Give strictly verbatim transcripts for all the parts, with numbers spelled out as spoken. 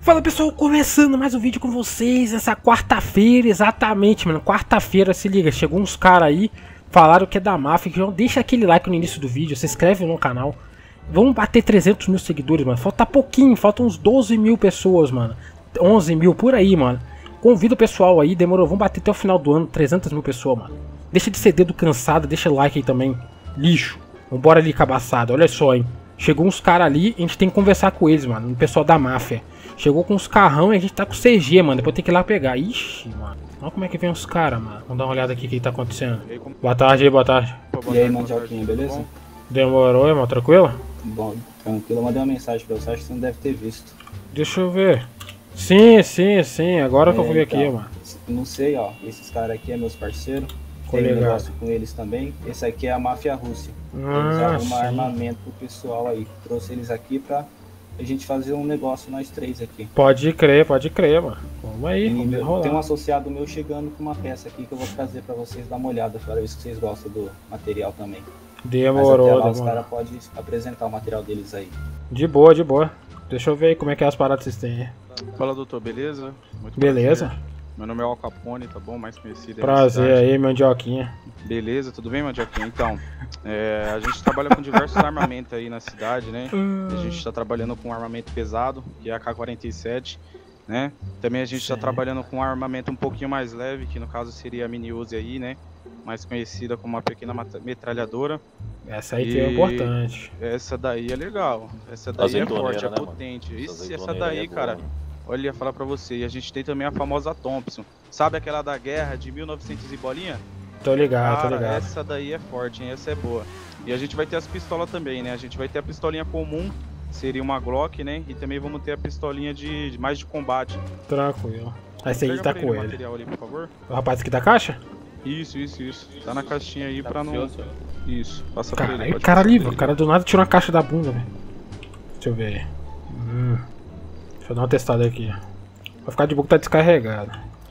Fala pessoal, começando mais um vídeo com vocês essa quarta-feira, exatamente, mano, quarta-feira, se liga, chegou uns caras aí, falaram que é da máfia, então deixa aquele like no início do vídeo, se inscreve no canal, vamos bater trezentos mil seguidores, mano, falta pouquinho, faltam uns doze mil pessoas, mano, onze mil por aí, mano, convido o pessoal aí, demorou, vamos bater até o final do ano, trezentas mil pessoas, mano, deixa de ser dedo cansado, deixa like aí também, lixo, vambora ali cabaçada, olha só, hein, chegou uns caras ali, a gente tem que conversar com eles, mano, o pessoal da máfia. Chegou com os carrão e a gente tá com C G, mano. Depois tem que ir lá pegar. Ixi, mano. Olha como é que vem os caras, mano. Vamos dar uma olhada aqui o que tá acontecendo. Boa tarde aí, boa tarde. E aí, Mandioquinha, beleza? Demorou, irmão? Tranquilo? Bom, tranquilo. Eu mandei uma mensagem pra você, acho que você não deve ter visto. Deixa eu ver. Sim, sim, sim. Agora é, que eu vou ver então, aqui, mano. Não sei, ó. Esses caras aqui é meus parceiros. Tem um negócio com eles também. Esse aqui é a máfia Rússia. Eles Ah, arrumam sim. armamento pro pessoal aí. Trouxe eles aqui pra a gente fazer um negócio nós três aqui. Pode crer, pode crer, mano. Vamos aí, E vamos meu, enrolar. tem um associado meu chegando com uma peça aqui que eu vou trazer pra vocês dar uma olhada, para ver se vocês gostam do material também. Demorou, Mas até lá, os demorou. caras podem apresentar o material deles aí. De boa, de boa. Deixa eu ver aí como é que é as paradas que vocês têm aí. Fala, doutor, beleza? Muito Beleza? prazer. Meu nome é Al Capone, tá bom? Mais conhecido aí na Prazer cidade. aí, Mandioquinha. Beleza, tudo bem, Mandioquinha? Então, é, a gente trabalha com diversos armamentos aí na cidade, né? A gente tá trabalhando com um armamento pesado, que é a K quarenta e sete, né? Também a gente tá Sim. trabalhando com um armamento um pouquinho mais leve, que no caso seria a Mini Uzi aí, né? Mais conhecida como uma pequena mata- metralhadora. Essa aí E que é importante. Essa daí é legal, essa daí é Azeitoneira, forte, é né, mano? potente. Essa Esse, essa azeitoneira daí, aí é boa, cara, mano. olha, ia falar pra você, e a gente tem também a famosa Thompson. Sabe aquela da guerra de mil e novecentos e bolinha? Tô ligado, tô Cara, ligado. essa daí é forte, hein? Essa é boa. E a gente vai ter as pistolas também, né? A gente vai ter a pistolinha comum, seria uma Glock, né? E também vamos ter a pistolinha de, de mais de combate. Tranquilo. Esse aí Pega tá pra com o ele. material ali, por favor. O rapaz aqui da caixa? Isso, isso, isso. Tá na caixinha aí pra não... Senhor, senhor. Isso, passa pra ele. Caralho, pode cara passar livre. pra O ele. cara do nada tirou uma caixa da bunda, velho. Deixa eu ver. Hum. Deixa eu dar uma testada aqui. Vai ficar de boa que tá descarregado.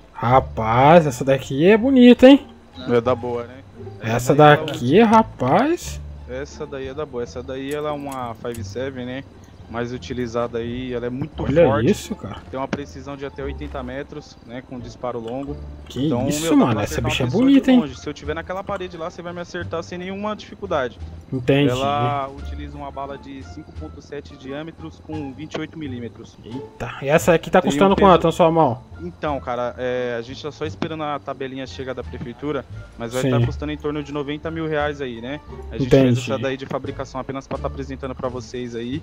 Rapaz, essa daqui é bonita, hein? É da boa, né? Essa daí é daqui, rapaz. Essa daí é da boa. Essa daí ela é uma cinco sete, né? Mais utilizada aí, ela é muito Olha forte. isso, cara. Tem uma precisão de até oitenta metros, né? Com disparo longo. Que Então, isso, meu, dá mano. pra Essa acertar bicha uma é pessoa bonita, de hein? longe. Se eu tiver naquela parede lá, você vai me acertar sem nenhuma dificuldade. Entendi. Ela utiliza uma bala de cinco ponto sete diâmetros com vinte e oito milímetros. Eita. E essa aqui tá Tem um custando peso- quanto na sua mão? Então, cara, é, a gente tá só esperando a tabelinha chegar da prefeitura, mas vai Sim. estar custando em torno de noventa mil reais aí, né? A gente Entendi. fez essa daí de fabricação apenas pra estar apresentando pra vocês aí.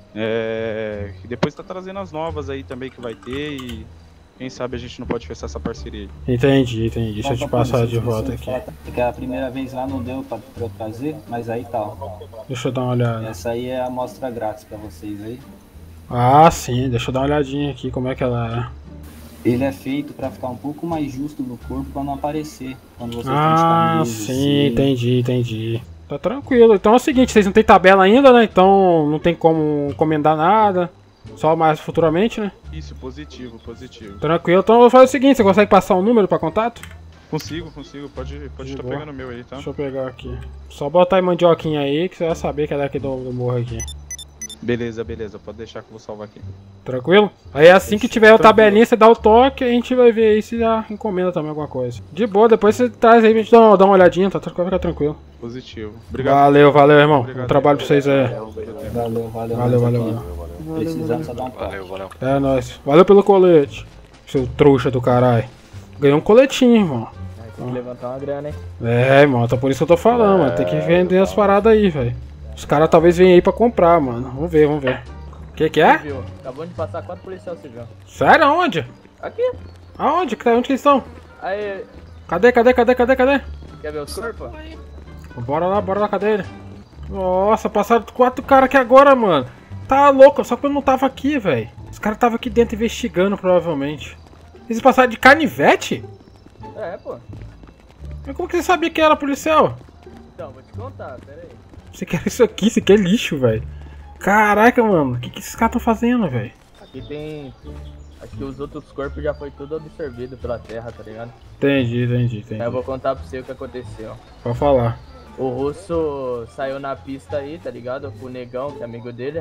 É, e depois tá trazendo as novas aí também que vai ter e quem sabe a gente não pode fechar essa parceria aí. Entendi, entendi. Deixa eu te Bom, passar Capone, de esqueci volta aqui. falar, porque a primeira vez lá não deu pra, pra eu trazer, mas aí tá, ó. Deixa eu dar uma olhada. Essa aí é a amostra grátis pra vocês aí. Ah, sim. Deixa eu dar uma olhadinha aqui como é que ela é. Ele é feito pra ficar um pouco mais justo no corpo pra não aparecer quando vocês Ah, estão de camisa, sim, assim. entendi, entendi. Tá tranquilo. Então é o seguinte, vocês não tem tabela ainda, né? Então não tem como encomendar nada. Só mais futuramente, né? Isso, positivo, positivo. Tranquilo. Então eu vou fazer o seguinte, você consegue passar um número pra contato? Consigo, consigo, pode pode De estar boa. pegando o meu aí, tá? Deixa eu pegar aqui. Só botar aí Mandioquinha aí que você vai saber que é daqui do, do morro aqui. Beleza, beleza, pode deixar que eu vou salvar aqui. Tranquilo? Aí assim que tiver o tabelinha, você dá o toque e a gente vai ver aí se já encomenda também alguma coisa. De boa, depois você traz aí pra gente dar uma, dar uma olhadinha, tá? Vai ficar tranquilo. Positivo. Obrigado. Valeu, valeu, irmão. Obrigado. Bom trabalho pra vocês aí. Valeu, valeu, Valeu, Mandioquinha. valeu, valeu. Precisando só dar um toque. Valeu, valeu. É nóis. Valeu pelo colete. Seu trouxa do caralho. Ganhou um coletinho, irmão. Tem que levantar uma grana, hein? É, irmão, tá por isso que eu tô falando, mano. Tem que vender as paradas aí, velho. Os caras talvez venham aí pra comprar, mano. Vamos ver, vamos ver. Que que é? Viu? Acabou de passar quatro policiais civil. Sério? Aonde? Aqui. Aonde? Onde que eles estão? Aí, Cadê, cadê, cadê, cadê, cadê? quer ver os corpos? Bora lá, bora lá, cadê ele? Nossa, passaram quatro caras aqui agora, mano. Tá louco, só que eu não tava aqui, velho. Os caras estavam aqui dentro investigando, provavelmente. Eles passaram de canivete? É, pô. Mas como que você sabia que era policial? Então, vou te contar, pera aí. Você quer isso aqui? Isso aqui é lixo, velho. Caraca, mano. O que, que esses caras estão fazendo, velho? Aqui tem... Acho que os outros corpos já foi tudo absorvido pela terra, tá ligado? Entendi, entendi, entendi. Aí eu vou contar pra você o que aconteceu. Pode falar. O russo saiu na pista aí, tá ligado? Com o negão, que é amigo dele.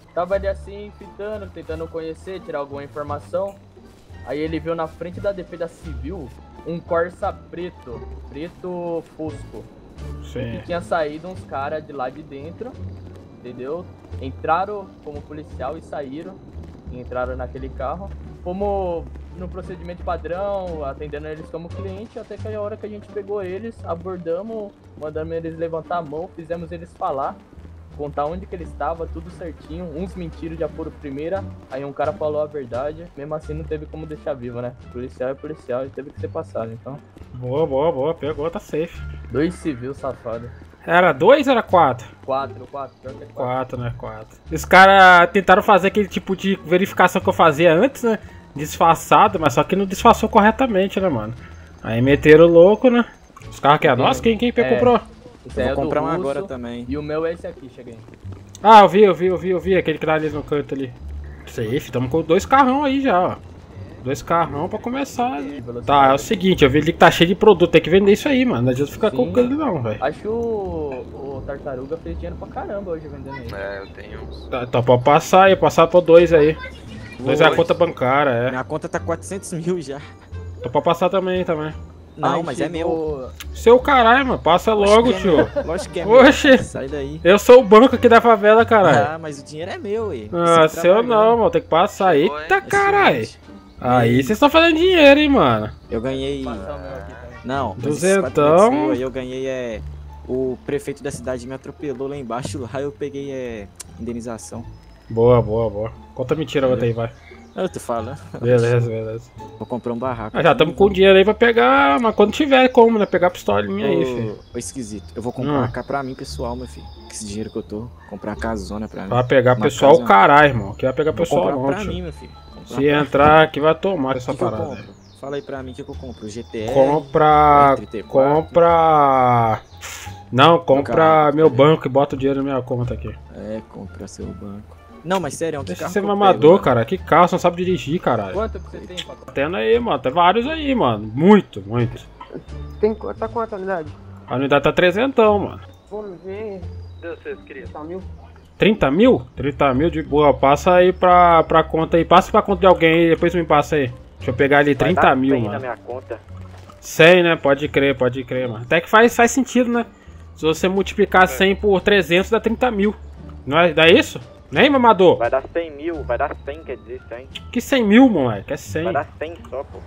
Tava ali assim, fitando, tentando conhecer, tirar alguma informação. Aí ele viu na frente da Defesa Civil um Corsa preto, preto fosco. Sim. Que tinha saído uns caras de lá de dentro, entendeu? Entraram como policial e saíram. E entraram naquele carro. Fomos no procedimento padrão, atendendo eles como cliente, até que a hora que a gente pegou eles, abordamos, mandamos eles levantar a mão, fizemos eles falar, contar onde que eles estavam, tudo certinho. Uns mentiram de apuro primeira, aí um cara falou a verdade, mesmo assim não teve como deixar vivo, né? Policial é policial e teve que ser passado, então. Boa, boa, boa, pegou, tá safe. Dois civil safado. Era dois ou era quatro? Quatro, quatro, pior que é quatro. Quatro, né? Quatro. Os caras tentaram fazer aquele tipo de verificação que eu fazia antes, né? Disfarçado, mas só que não disfarçou corretamente, né, mano? Aí meteram o louco, né? Os carros que é nosso, quem, quem É. comprou? Esse Eu aí vou é do comprar um russo, agora também. E o meu é esse aqui, cheguei. Ah, eu vi, eu vi, eu vi, eu vi. Aquele que tá ali no canto ali. Safe, tamo com dois carrão aí já, ó. Dois carrão pra começar. Tá, é o seguinte, eu vi ali que tá cheio de produto, tem que vender isso aí, mano. Não adianta ficar Sim. colocando não, velho. Acho que o, o Tartaruga fez dinheiro pra caramba hoje vendendo aí. É, eu tenho uns. Tá, então pode passar aí, passar por dois aí. Dois é a conta bancária, é. Minha conta tá quatrocentos mil já. Então pode passar também, também. Não, Aí mas é meu. chegou- Seu caralho, mano, passa logo, Lógico que é tio. meu. Lógico que é Oxe. meu. Sai daí. Eu sou o banco aqui da favela, caralho. Ah, mas o dinheiro é meu, ué. Ah, Você seu trabalhando. não, mano, tem que passar. Chegou, Eita, hein? caralho. Excelente. Aí vocês estão fazendo dinheiro, hein, mano. Eu ganhei. Passar o meu aqui também. Não, mas esses Duzentão. quatrocentos mil aí eu ganhei é. O prefeito da cidade me atropelou lá embaixo, lá eu peguei é. Indenização. Boa, boa, boa. Conta mentira outra aí, vai. Eu tô falando. Beleza, beleza. Vou comprar um barraco. Ah, já estamos com dinheiro aí pra pegar, mas quando tiver como, né? Pegar a pistolinha aí, filho. Ô, ô, esquisito. Eu vou comprar Hum. uma cá pra mim, pessoal, meu filho. Com esse dinheiro que eu tô. Comprar uma casona pra mim. Vai pegar Uma pessoal o casa- caralho, irmão. Aqui vai pegar Vou pessoal comprar não, pra tio. mim, meu filho. Comprar Se pra- entrar aqui vai tomar O essa que, que eu parada. compro? Fala aí pra mim o que, que eu compro. O G T R. Compra. trinta e quatro. Compra. Não, compra carro. meu banco e bota o dinheiro na minha conta aqui. É, compra seu banco. Não, mas sério, que Deixa carro de ser que eu mamador, pego, cara. Que carro, você não sabe dirigir, caralho. Quanto que você tem, papai? Tá tendo aí, mano. Tem vários aí, mano. Muito, muito. Tem, tá quanto a unidade? A unidade tá trezentão, mano. Vamos ver. Deus, vocês queriam. Tá mil? trinta mil? trinta mil de boa. Passa aí pra, pra conta aí. Passa pra conta de alguém aí, depois me passa aí. Deixa eu pegar ali trinta mil, mano. minha conta. cem, né? Pode crer, pode crer, mano. Até que faz, faz sentido, né? Se você multiplicar cem por trezentos, dá trinta mil. Não é, dá isso? Nem, mamador? Vai dar cem mil, vai dar cem, quer dizer, cem. Que cem mil, moleque? É cem. Vai dar cem só, pô.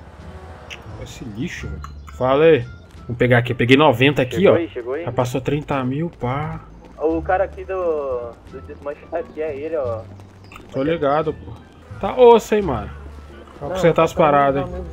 Esse lixo, velho. Fala aí. Vamos pegar aqui. Peguei noventa aqui, Chegou ó. aí, chegou aí. Já passou trinta mil, pá. O cara aqui do, do desmanche aqui é ele, ó. Tô ligado, pô. Tá osso, hein, mano. Pra consertar as paradas, hein.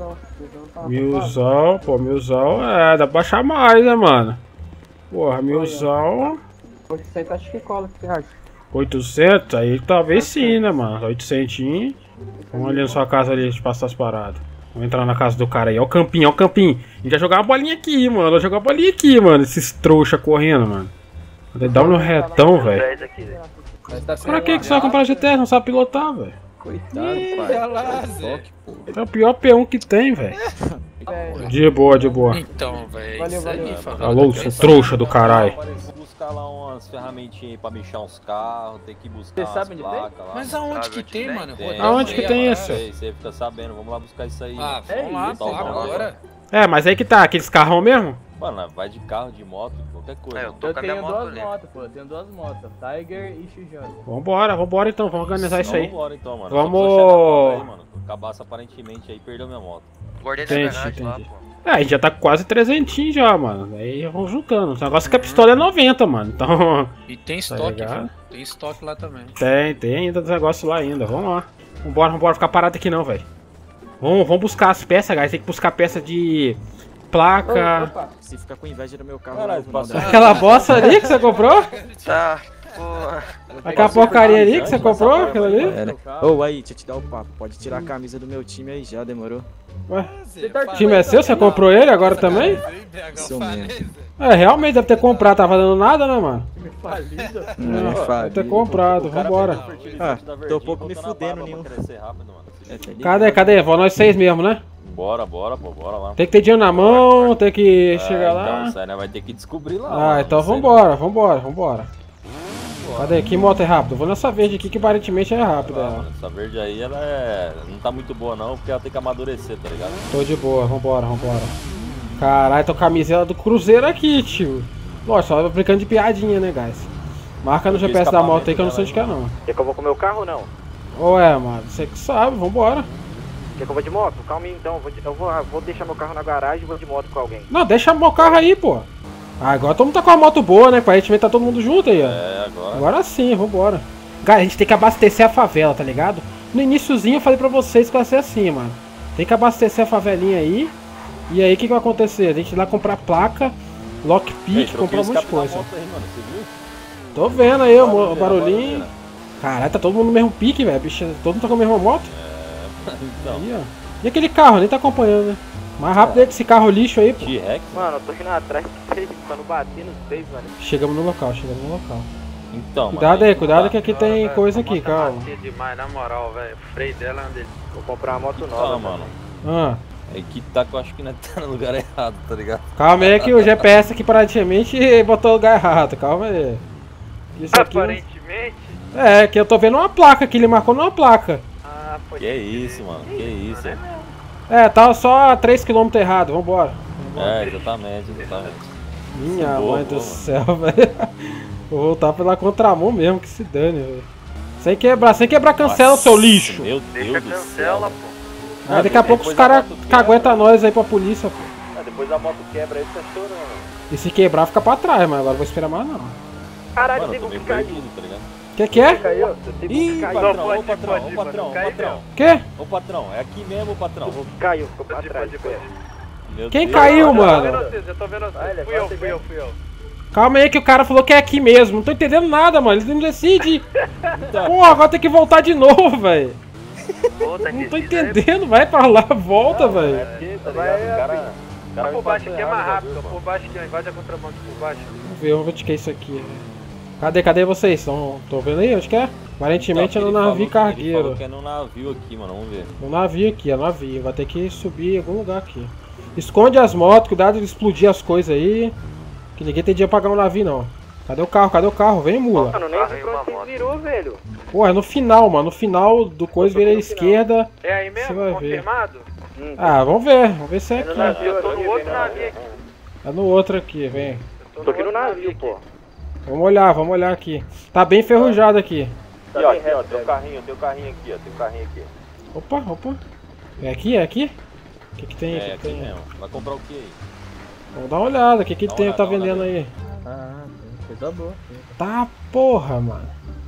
Milzão, pô, milzão. É, dá pra baixar mais, né, mano? Porra, milzão. oitocentos acho que cola, o que você acha? oitocentos? Aí talvez sim, né, mano? oitocentos. Vamos ali na sua casa ali, te passar as paradas. Vamos entrar na casa do cara aí. Ó o campinho, ó o campinho. A gente vai jogar uma bolinha aqui, mano. Vai jogar uma bolinha aqui, mano. Esses trouxa correndo, mano. Dá um no retão, velho. dez aqui, velho. Mas tá Pra que que você vai comprar G T R? Não sabe pilotar, velho. Coitado, pai. Toque, pô. É o pior P um que tem, velho. De boa, de boa. Então, velho, Valeu, isso aí, valeu. favela. Alô, seu trouxa do caralho. Vou buscar lá umas ferramentinhas aí pra mexer uns carros, tem que buscar Você umas sabe onde tem? placas lá. Mas aonde Sabe que onde tem, tem? mano? Tem. Rodeio Aonde que aí, tem ó. isso? Sei, você fica sabendo, vamos lá buscar isso aí. Ah, É vamos lá, isso, pô, tá bom. agora. É, mas aí que tá, aqueles carrão mesmo? Mano, vai de carro, de moto, qualquer coisa. É, eu tô Eu com a minha tenho moto duas ali. motos, pô. Eu tenho duas motos. Tiger e X J. Vambora, vambora então, vamos organizar isso Então, aí. Vambora então, mano. Vamos- Só tô chegar na moto aí, mano. O cabaço aparentemente aí perdeu minha moto. Guardei na Entendi, garagem lá, entendi. pô. É, a gente já tá com quase trezentos já, mano. Aí vamos juntando. O negócio é que a pistola é noventa, mano. Então, E tem estoque, ligado? viu? Tem estoque lá também. tem, tem ainda dos negócios lá ainda. Vamos lá. Vambora, vambora ficar parado aqui não, velho. Vamos, vamos buscar as peças, guys. Tem que buscar peça de placa. Opa, Se ficar com inveja do meu carro, Caralho, novo, passou. mano. Aquela bosta ali que você comprou? Tá, porra. Aquela porcaria ali que você comprou? Aquela ali? É, né? Ô, aí, deixa eu te dar o papo. Pode tirar a camisa do meu time aí já, demorou? Ué, o time é seu? Você comprou ele agora também? Seu mesmo. É, realmente deve ter comprado. Tava dando nada, né, mano? Falido. Não, Deve Fábio. ter comprado. O cara Vambora. perdeu a fertilidade Ah, da tô verdinha, pouco me botando a fudendo, barba nenhum. pra crescer rápido, mano. É, tá ligado? Cadê, cadê? Vó, nós seis mesmo, né? Bora, bora, pô, bora lá. Tem que ter dinheiro na mão, tem que É, chegar então, lá. isso aí, né, vai ter que descobrir lá. Ah, mano, então isso aí, vambora, vambora, vambora. vambora. Cadê? Que moto é rápida? Eu vou nessa verde aqui que aparentemente é rápida. Ah, ela. mano, essa verde aí, ela é... não tá muito boa não, porque ela tem que amadurecer, tá ligado? Tô de boa, vambora, vambora. Caralho, tô com a camiseta do Cruzeiro aqui, tio. Lógico, só aplicando de piadinha, né, guys? Marca no G P S da moto aí que eu não sei onde que é, não. Quer que eu vou com o meu carro ou não? Ué, mano, você que sabe, vambora. Quer que eu vou de moto? Calma aí então, eu vou, de- eu vou, vou deixar meu carro na garagem e vou de moto com alguém. Não, deixa meu carro aí, pô. Ah, agora todo mundo tá com uma moto boa, né? Aparentemente tá todo mundo junto aí, ó. É, agora... Agora sim, vambora. Cara, a gente tem que abastecer a favela, tá ligado? No iniciozinho eu falei pra vocês que vai ser assim, mano. Tem que abastecer a favelinha aí. E aí o que, que vai acontecer? A gente ir lá comprar placa, lockpick, comprar um monte de coisa. Moto aí, mano, você viu? Tô vendo aí o mo- o Barulheira, barulhinho. barulheira. Caralho, tá todo mundo no mesmo pique, velho. Bicho, todo mundo tá com a mesma moto. É, então, Aí, ó. E aquele carro, nem tá acompanhando, né? Mais rápido é que esse carro lixo aí, pô. T-Rex? Mano, eu tô indo atrás de vocês, pra não bater nos seis, mano. Chegamos no local, chegamos no local. Então, Cuidado mano, aí, cuidado que tá. aqui tem coisa aqui, calma. demais, na moral, velho. O freio dela é um dele. Vou comprar uma moto nova, Não, mano. Ah, É que tá que eu acho que não tá no lugar errado, tá ligado? calma aí que o G P S aqui praticamente botou o lugar errado, calma aí. Isso aqui. Aparentemente. É, que eu tô vendo uma placa aqui, ele marcou numa placa. Ah, pode Que é isso, mano, que isso. É, tava só três quilômetros errado, vambora. É, exatamente, exatamente. Minha Boa, mãe do boa, céu, velho. Vou voltar pela contramão mesmo, que se dane, velho. Sem quebrar, sem quebrar, cancela, Nossa, seu lixo. Meu Deus do céu. pô. Aí daqui a pouco os caras caguetam nós aí pra polícia, pô. Ah, depois a moto quebra aí, você tá chorando. E se quebrar fica pra trás, mas agora eu vou esperar mais não. Caralho, Mano, eu teve tô um meio que caiu. perdido, tá ligado? Que que é? Caiu, teve um Ih, que caiu. patrão, Não, ô pode ir, patrão, pode ô ir, patrão, ô mano. Cai patrão. Que? Ô patrão, é aqui mesmo, patrão. Caiu, ficou pra Pode ir, trás. pode ir, pode ir. Meu Quem Deus. caiu, Eu tô mano? vendo vocês, eu tô vendo vocês. Fui eu, fui eu, fui eu. Calma aí que o cara falou que é aqui mesmo. Não tô entendendo nada, mano. Eles não decidem. Pô, agora tem que voltar de novo, velho. Pô, tá Não tô indeciso, né? entendendo. Vai pra lá, volta, velho. É porque, tá ligado? O cara... o cara Por me baixo passou aqui é errado, mais rápido, bagulho, por mano. baixo aqui, ó. Invade a contramão aqui por baixo. Vamos ver, vamos ver de que é isso aqui. Cadê, cadê vocês? Tão, tô vendo aí? Onde que é? Aparentemente é Então, no ele navio falou- Ele cargueiro. falou que é no navio aqui, mano, vamos ver. No navio aqui, é no navio. Vai ter que subir em algum lugar aqui. Esconde as motos, cuidado de explodir as coisas aí. Que ninguém tem dinheiro pra pagar um navio, não. Cadê o carro? Cadê o carro? Vem, mula. Mano, nem vi pra onde vocês virou, velho. Pô, é no final, mano. No final do coisa vira à esquerda. É aí Você mesmo? vai ver. Confirmado? Hum, Ah, vamos ver. Vamos ver se é no aqui. navio, Eu tô aqui, no outro vem, navio aqui. É no outro aqui, vem. Eu Tô aqui no outro navio, pô. Vamos olhar, vamos olhar aqui. Tá bem enferrujado aqui. Tá Aqui, ó, bem aqui, ó, reto, tem um velho. carrinho, tem um carrinho aqui, ó, tem um carrinho aqui. Opa, opa. É aqui, é aqui? O que que tem aqui? É, aqui Tem? mesmo. Vai comprar o que aí? Vamos dar uma olhada. O que que Dá uma tem, olhada, tá dá uma vendendo olhada aí? Ah, coisa boa. Tá porra, mano.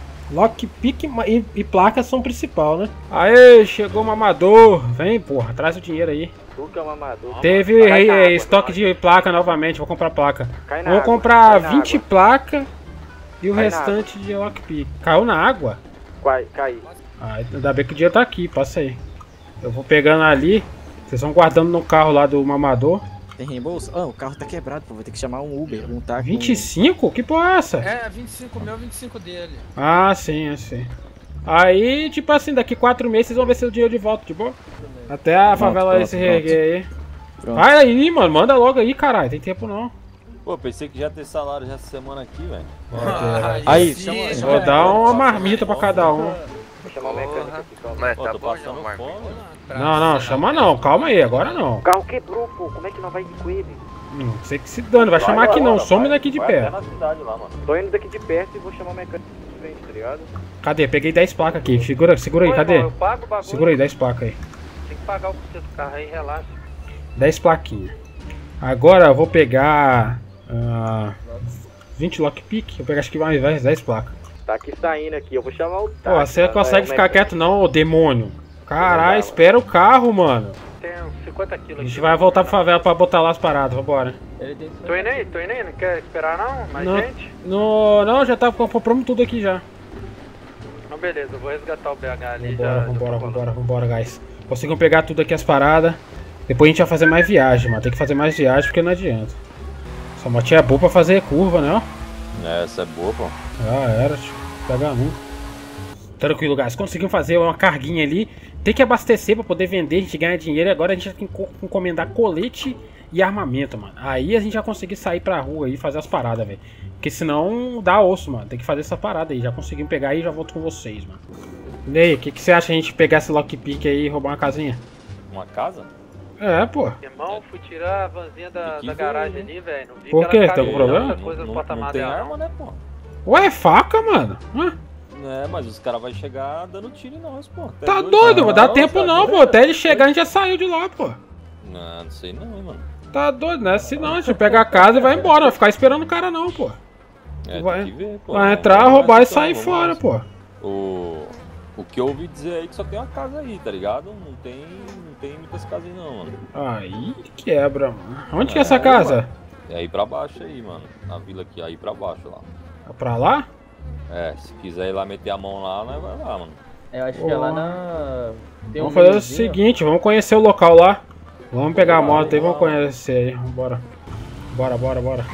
Lockpick e, e placas são o principal, né? Aê, chegou o mamador. Vem, porra, traz o dinheiro aí. Tu que é um amador. Teve Cai aí, na é, água, estoque de placa novamente, vou comprar placa. Cai na Vou água, comprar cai na vinte água. placas e o Cai na restante de lockpick. Caiu na água? Cai, cai. Ah, ainda bem que o dinheiro tá aqui, passa aí. Eu vou pegando ali, vocês vão guardando no carro lá do mamador. Tem reembolso? Ah, o carro tá quebrado, pô. Vou ter que chamar um Uber, um táxi. vinte e cinco? Que porra é essa? É, vinte e cinco meu, vinte e cinco dele. Ah, sim, assim. Aí, tipo assim, daqui quatro meses vocês vão ver seu dinheiro de volta, de boa? Até a Pronto, favela pronto, se pronto. reerguer aí. Pronto. Vai aí, mano, manda logo aí, caralho, tem tempo não. Pô, pensei que já ia ter salário já essa semana aqui, velho. Aí, sim, vou dar uma marmita pra cada um. Vou chamar o mecânico aqui, calma. Mas Pô, tá tô bom, passando não, Marcos. fome. Não, não, chama não, calma aí, agora não. O carro quebrou, pô. Como é que nós vai ir com ele? Não sei que se dane, vai chamar aqui não, some daqui de Vai perto. até na cidade lá, mano. Tô indo daqui de perto e vou chamar o mecânico de frente, tá ligado? Cadê? Peguei dez placas aqui, segura, segura aí, Ô, cadê? irmão, eu pago o bagulho. Segura aí, dez placas aí. Tem que pagar o custo do carro aí, relaxa. dez plaquinhas. Agora eu vou pegar ah, vinte lockpick, eu vou pegar acho que mais dez placas. Tá aqui saindo aqui, eu vou chamar o Pô, táxi, você mano, consegue é o ficar mecânico. quieto não, ô demônio? Caralho, espera o carro, mano. Tem uns cinquenta quilos A aqui. gente vai voltar pra favela pra botar lá as paradas, vambora. Ele tem Tô indo aí, tô indo aí. Não quer esperar não? Mais Não. gente? No, não, já tá, compramos tudo aqui já. Então beleza, eu vou resgatar o B H ali. Vambora, já, vambora, já tô vambora, vambora, guys. Conseguimos pegar tudo aqui as paradas. Depois a gente vai fazer mais viagem, mano. Tem que fazer mais viagem porque não adianta. Essa motinha é boa pra fazer curva, né? ó? É, essa é boa, pô. Já era, tio. Pega um. Tranquilo, guys. Conseguimos fazer uma carguinha ali. Tem que abastecer pra poder vender, a gente ganhar dinheiro. E agora a gente tem que enco- encomendar colete e armamento, mano. Aí a gente já conseguir sair pra rua e fazer as paradas, velho. Porque senão dá osso, mano. Tem que fazer essa parada aí. Já conseguimos pegar aí e já volto com vocês, mano. E aí, o que, que você acha a gente pegar esse lockpick aí e roubar uma casinha? Uma casa? É, pô. Irmão, fui tirar a vanzinha da, da garagem ali, velho. Não vi Por que quê? ela Tá com caiu, problema? outra coisa no Não, porta-malas não tem dela, arma, não. né, pô? Ué, é faca, mano. Hã? É, mas os caras vão chegar dando tiro em nós, pô. Até Tá doido, doido, não dá não, tempo tá não, doido. pô. Até ele chegar a gente já saiu de lá, pô. Não, não sei não, hein, mano. Tá doido, não é assim não. A gente pega a casa e vai embora. Não vai ficar esperando o cara não, pô. É, Vai- tem que ver, pô. Vai Vamos- entrar, vamos roubar e nessa, sair vamos fora, nessa. pô. O... o que eu ouvi dizer aí é que só tem uma casa aí, tá ligado? Não tem, não tem muitas casas aí não, mano. Aí quebra, mano. Onde que é essa casa? É aí pra baixo aí, mano. Na vila aqui, aí pra baixo lá. Pra lá? É, se quiser ir lá meter a mão lá, nós vai lá, mano. Eu acho que é lá na... Tem um Vamos fazer o meiozinho. seguinte, vamos conhecer o local lá. Vamos pegar a moto aí, vamos conhecer aí. Bora. Bora, bora, bora.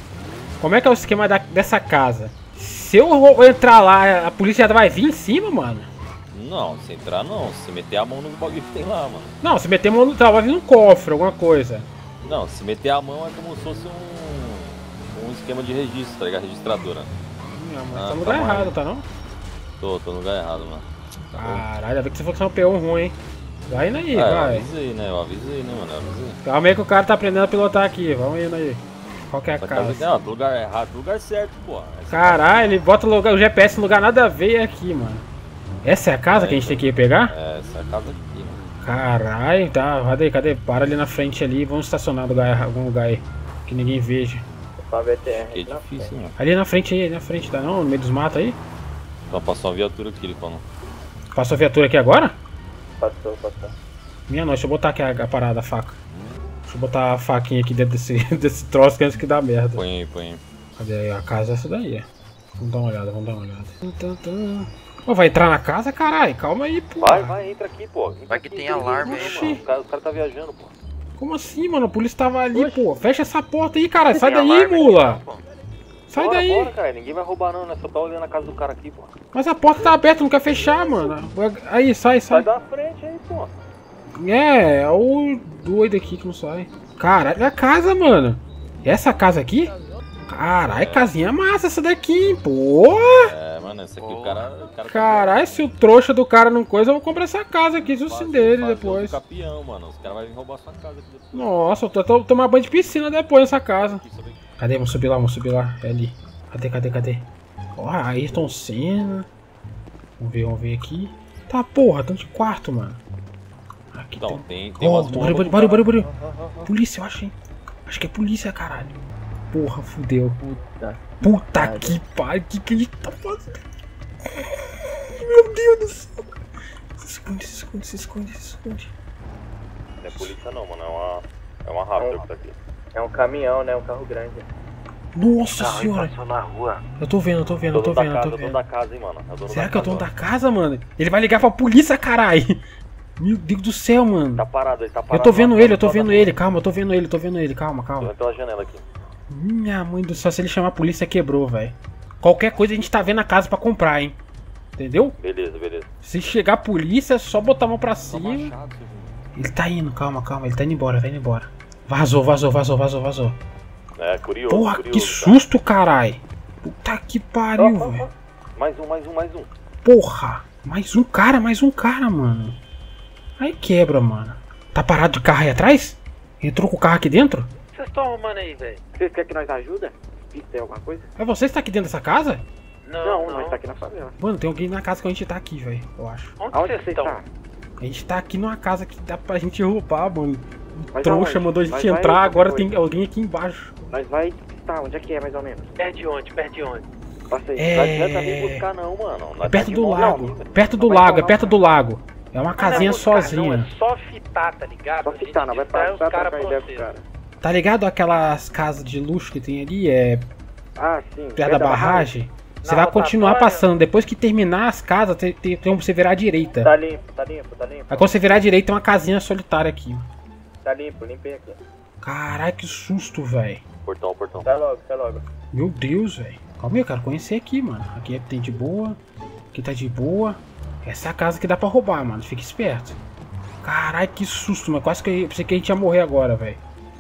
Como é que é o esquema da- dessa casa? Se eu vou entrar lá, a polícia já vai vir em cima, mano? Não, se entrar não, se meter a mão no bagulho que tem lá, mano. Não, se meter mão no tá, vai vir um cofre, alguma coisa. Não, se meter a mão é como se fosse um, um esquema de registro, tá ligado? Registradora. Não, mas Ah, tá no tá lugar mais. errado, tá não? Tô, tô no lugar errado, mano. Tá bom? Caralho, ainda bem que você falou que você não pegou um ruim, hein? Vai indo aí, Ah, eu vai. avisei, né? Eu avisei, né, mano? Eu avisei. Calma aí que o cara tá aprendendo a pilotar aqui, vamos indo aí. Qual que é a Mas casa? tá, não, do lugar errado, do lugar certo, pô. Essa Caralho, ele bota o, lugar, o G P S no lugar nada a ver aqui, mano. Essa é a casa É, que a gente então. tem que ir pegar? É, essa é a casa aqui, mano. Caralho, tá, cadê, cadê? Para ali na frente ali, vamos estacionar no lugar, algum lugar aí, que ninguém veja. Pra V T R. Que é difícil, mano. Ali na frente aí, na frente, tá não? No meio dos matos aí? Só passou uma viatura aqui, ele falou. Passou a viatura aqui agora? Passou, passou. Minha nossa, deixa eu botar aqui a, a parada, a faca. Deixa eu botar a faquinha aqui dentro desse, desse troço que antes que dá merda. Põe aí, põe aí. Cadê aí? A casa é essa daí, é. Vamos dar uma olhada, vamos dar uma olhada. Tum, tum. Ô, vai entrar na casa, caralho? Calma aí, pô. Vai, vai, entra aqui, pô. Entra Vai que aqui, tem entra alarme aqui, aí, mano. mano. O cara, o cara tá viajando, pô. Como assim, mano? A polícia tava ali, pô. Fecha essa porta aí, cara. Sai Tem daí, alarme aqui, mula. não, pô. Sai bora, daí. Bora, cara. Ninguém vai roubar, não, né? Só tá olhando a casa do cara aqui, pô. Mas a porta tá aberta, não quer fechar, mano. Aí, sai, Sai sai. da frente aí, pô. É, é o doido aqui que não sai. Caralho, é a casa, mano. Essa casa aqui? Caralho, casinha massa essa daqui, hein, pô. É, mano, esse aqui o cara. O cara Caralho, se o trouxa do cara não coisa, eu vou comprar essa casa aqui, se Fazer- dele fazer depois. um capião, mano. Os caras vão vir roubar sua casa aqui depois. Nossa, eu tô, tô tomar banho de piscina depois nessa casa. Aqui, sobe aqui. Cadê? Vamos subir lá, vamos subir lá. É ali. Cadê, cadê, cadê? Ó, Ayrton Senna. Vamos ver, vamos ver aqui. Tá, porra, tanto de quarto, mano. Aqui Então, tem. tem, tem Ó, umas barulho, bombas barulho, do barulho, cara. barulho, barulho. Polícia, eu acho, hein? Acho que é polícia, caralho. Porra, fudeu. Puta. Puta Caralho. que pariu, que que ele tá fazendo? Meu Deus do céu. Se esconde, se esconde, se esconde, se esconde. Não é polícia não, mano. É uma. É uma Raptor que tá aqui. É um caminhão, né? Um carro grande. Nossa senhora. na rua. Eu tô vendo, eu tô vendo, eu tô dono vendo, da eu casa, tô é o dono vendo. da casa, hein, mano. É o dono Será da que é o casa, dono ó. da casa, mano? Ele vai ligar pra polícia, caralho. Meu Deus do céu, mano. Tá parado, ele tá Eu parado. tô vendo lá, ele, eu tô lá vendo na- ele, calma, eu tô vendo ele, eu tô vendo ele, calma, Tô calma. vendo pela janela aqui. Minha mãe do céu, se ele chamar a polícia, quebrou, velho. Qualquer coisa a gente tá vendo a casa pra comprar, hein? Entendeu? Beleza, beleza. Se chegar a polícia, é só botar a mão pra Só cima. machado, seu Júnior. Ele tá indo, calma, calma, ele tá indo embora, vai indo embora. Vazou, vazou, vazou, vazou, vazou. É, curioso. Porra, curioso, que tá? susto, carai. Puta que pariu, Ó, ó, ó. velho. Mais um, mais um, mais um. Porra, mais um cara, mais um cara, mano. Aí quebra, mano. Tá parado de carro aí atrás? Entrou com o carro aqui dentro? Vocês estão arrumando aí, velho? Vocês querem que nós ajuda? Tem alguma coisa? É você que tá aqui dentro dessa casa? Não, não. nós tá aqui na favela. Mano, tem alguém na casa que a gente tá aqui, velho, eu acho. Onde, Aonde vocês você estão? tá? A gente tá aqui numa casa que dá pra gente roubar, mano. O Mas trouxa aonde? mandou a gente Mas vai entrar, aí, agora qualquer tem alguém aqui embaixo. Nós vai... Tá, onde é que é mais ou menos? Perto de onde? Perto de onde? Passa aí. É- Não adianta vir buscar, não, mano. Nós É tá perto de do mão lago. livre. Perto do Não vai lago, é falar, perto não. do lago. É uma Não casinha é buscar, sozinha. Não, é só fitar, tá ligado? Só A gente fitar, não vai distrai passar os caras trocar ideia com o pra cara. vocês. Tá ligado aquelas casas de luxo que tem ali? É Ah, sim. perto da barragem? Você Na vai continuar rotatória. passando. Depois que terminar as casas, tem, tem, tem como você virar à direita. Tá limpo, tá limpo, tá limpo. Aí quando você virar à direita, tem uma casinha solitária aqui. Tá limpo, limpei aqui. Caralho, que susto, velho. Portão, portão. Sai logo, sai logo. Meu Deus, velho. Calma aí, eu quero conhecer aqui, mano. Aqui tem de boa. Aqui tá de boa. Essa é a casa que dá pra roubar, mano. Fica esperto. Caralho, que susto, mano. Quase que eu pensei que a gente ia morrer agora, velho.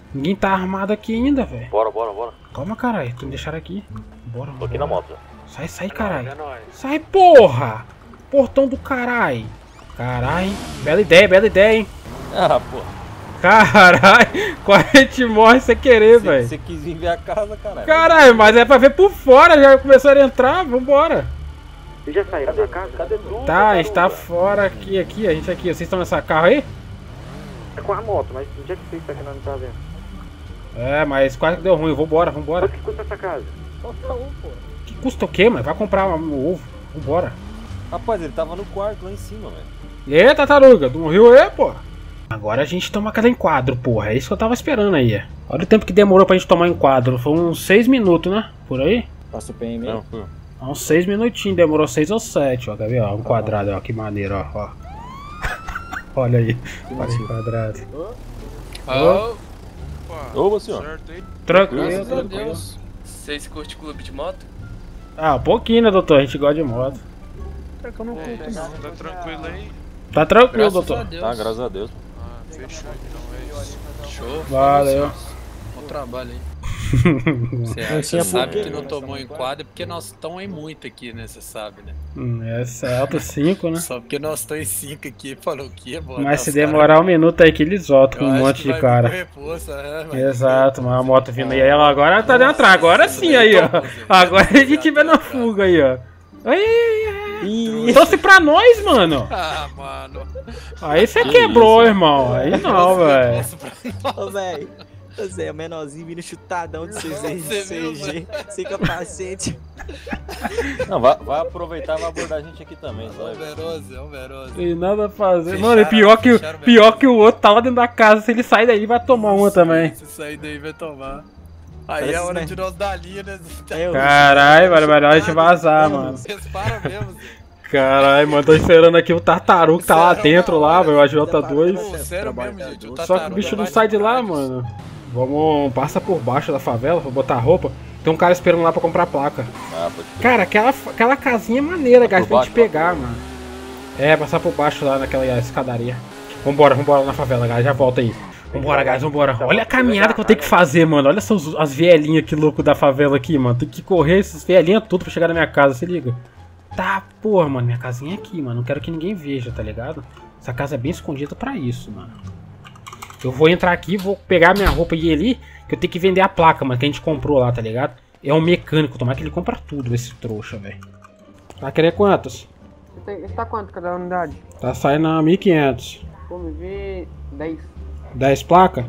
Ninguém tá armado aqui ainda, velho. Bora, bora, bora. Calma, caralho. Tu me deixaram aqui. Bora, Tô aqui na moto. Sai, sai, caralho. Sai, porra! Portão do caralho. Caralho. Bela ideia, bela ideia, hein. Ah, porra. Caralho. Quase a gente morre sem querer, velho. Você quis vir ver a casa, caralho. Caralho, mas é pra ver por fora. Já começaram a entrar. Vambora. Vocês já saíram da casa? Cadê tu? Tá, a gente tá fora aqui, aqui. A gente aqui. Vocês estão nessa carro aí? É com a moto, mas onde é que vocês estão que nós não tá vendo? É, mas quase que deu ruim. Vambora, vambora. Quanto que custa essa casa? Custa um, pô. Que custa o quê, mano? Vai comprar um ovo. Vambora. Rapaz, ele tava no quarto lá em cima, velho. E aí, tartaruga? Tu morreu aí, pô? Agora a gente toma cada enquadro, porra. É isso que eu tava esperando aí. Olha o tempo que demorou pra gente tomar enquadro. Foi uns seis minutos, né? Por aí? Passa o P M aí. Não, foi. Uns seis minutinhos. Demorou seis ou sete, ó. Quer ver, ó? Um quadrado, ó. Que maneiro, ó. ó. Olha aí. Olha o quadrado. Oh. Ô, senhor. Tranquilo, Graças a tranquilo. Deus. Vocês curtem clube de moto? Ah, um pouquinho, né, doutor? A gente gosta de moto. É que eu não curto, não. Tá tranquilo aí? Tá tranquilo, Graças doutor. a Deus. Tá, graças a Deus. Ah, fechou então, é isso. Show. Valeu. Bom trabalho aí. Não Você tinha sabe porquê, que não né? tomou enquadro porque nós estamos em muito aqui, né? Você sabe, né? Hum, essa é alto cinco, né? Só porque nós estamos em cinco aqui, falou o quê, mano? Mas se demorar um minuto aí que eles voltam com um monte de cara. Reforço, é, mas... Exato, mas a moto vindo aí, ela agora tá dentro atrás. Agora sim aí, ó. Agora a gente vê na fuga aí, ó. Aí, torce pra nós, mano. Ah, mano. Aí você quebrou, irmão. Aí não, velho. Ô, velho. Você é o menorzinho vindo chutadão de C G, sem capacete. Não, vai, vai aproveitar e vai abordar a gente aqui também, É o Verose, é o Verose. Tem nada a fazer. Fecharam, Mano, e pior que, o- fecharam pior que o outro tá lá dentro da casa. Se ele sair daí, vai tomar uma também. Se sair daí, vai tomar. Aí Parece é hora né? de nós dar linha, né? Caralho, mano, melhor a gente vazar, mano. Vocês param mesmo, Zé. Caralho, mano, tô esperando aqui o tartaruga que tá lá dentro, lá, velho, o A J dois. Pô, sério mesmo, gente. O Só que o bicho não sai de lá, mano. Vamos, passa por baixo da favela pra botar roupa. Tem um cara esperando lá pra comprar placa. Ah, pode ser. Cara, aquela, aquela casinha é maneira, Tá guys, por pra gente baixo, pegar, mano. É, passar por baixo lá naquela escadaria. Vambora, vambora lá na favela, guys, já volta aí. Vambora, guys, vambora. Olha a caminhada que eu tenho que fazer, mano. Olha essas, as vielinhas que louco da favela aqui, mano. Tem que correr essas vielinhas tudo pra chegar na minha casa, se liga. Tá, porra, mano, minha casinha é aqui, mano. Não quero que ninguém veja, tá ligado? Essa casa é bem escondida pra isso, mano. Eu vou entrar aqui, vou pegar minha roupa e ir ali, que eu tenho que vender a placa, mano, que a gente comprou lá, tá ligado? É um mecânico, tomara que ele compra tudo, esse trouxa, velho. Tá querendo quantos? Você tem- Você tá quanto cada unidade? Tá saindo a mil e quinhentos. Pô, me vê dez. dez placas?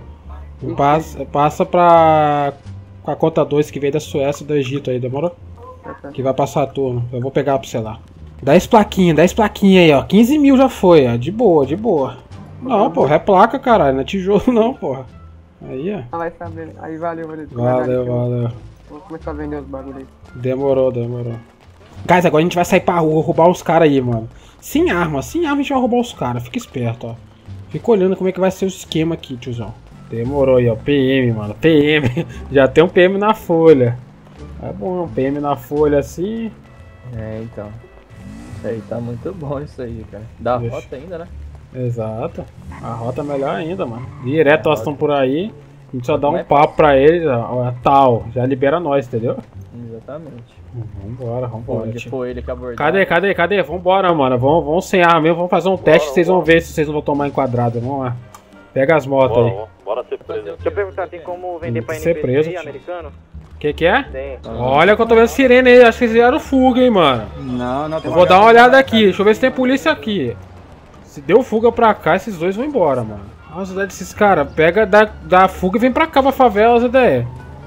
Passa, passa pra... com a conta dois que veio da Suécia e do Egito aí, demorou? Que vai passar turno. Eu vou pegar pra você lá. dez plaquinhas, dez plaquinhas aí, ó. quinze mil já foi, ó. De boa, de boa. Não, porra, é placa, caralho. Não é tijolo, não, porra. Aí, ó. Ah, vai saber. Aí valeu, valeu. Valeu, valeu. Vou começar a vender os bagulho aí. Demorou, demorou. Guys, agora a gente vai sair pra rua roubar os caras aí, mano. Sem arma, sem arma a gente vai roubar os caras. Fica esperto, ó. Fica olhando como é que vai ser o esquema aqui, tiozão. Demorou aí, ó. P M, mano. P M. Já tem um P M na folha. É bom, um P M na folha assim. É, então. Isso aí tá muito bom, isso aí, cara. Da Deixa. rota ainda, né? Exato. A rota é melhor ainda, mano. Direto elas estão por aí. A gente só dá um Mas- papo pra eles, ó. ó, Tal. Já libera nós, entendeu? Exatamente. Vambora, vambora. Onde tio. foi ele que abordou. Cadê, cadê, cadê? Vambora, mano. Vamos, vamos sem arma mesmo. Vamos fazer um teste. Vocês vão ver se vocês não vão tomar enquadrado. Vamos lá. Pega as motos Bora, aí. bora, bora ser preso. Deixa eu perguntar, tem como vender pra Ser N P C preso, aí, tio. americano? Que que é? Tem. Olha que eu tô vendo sirene aí. Acho que eles vieram fuga, hein, mano. Não, não. Eu vou dar uma olhada aqui. Deixa eu ver se tem polícia aqui. Se deu fuga pra cá, esses dois vão embora, mano. Nossa, ideia desses caras. Pega da, da fuga e vem pra cá pra favela, as ideias.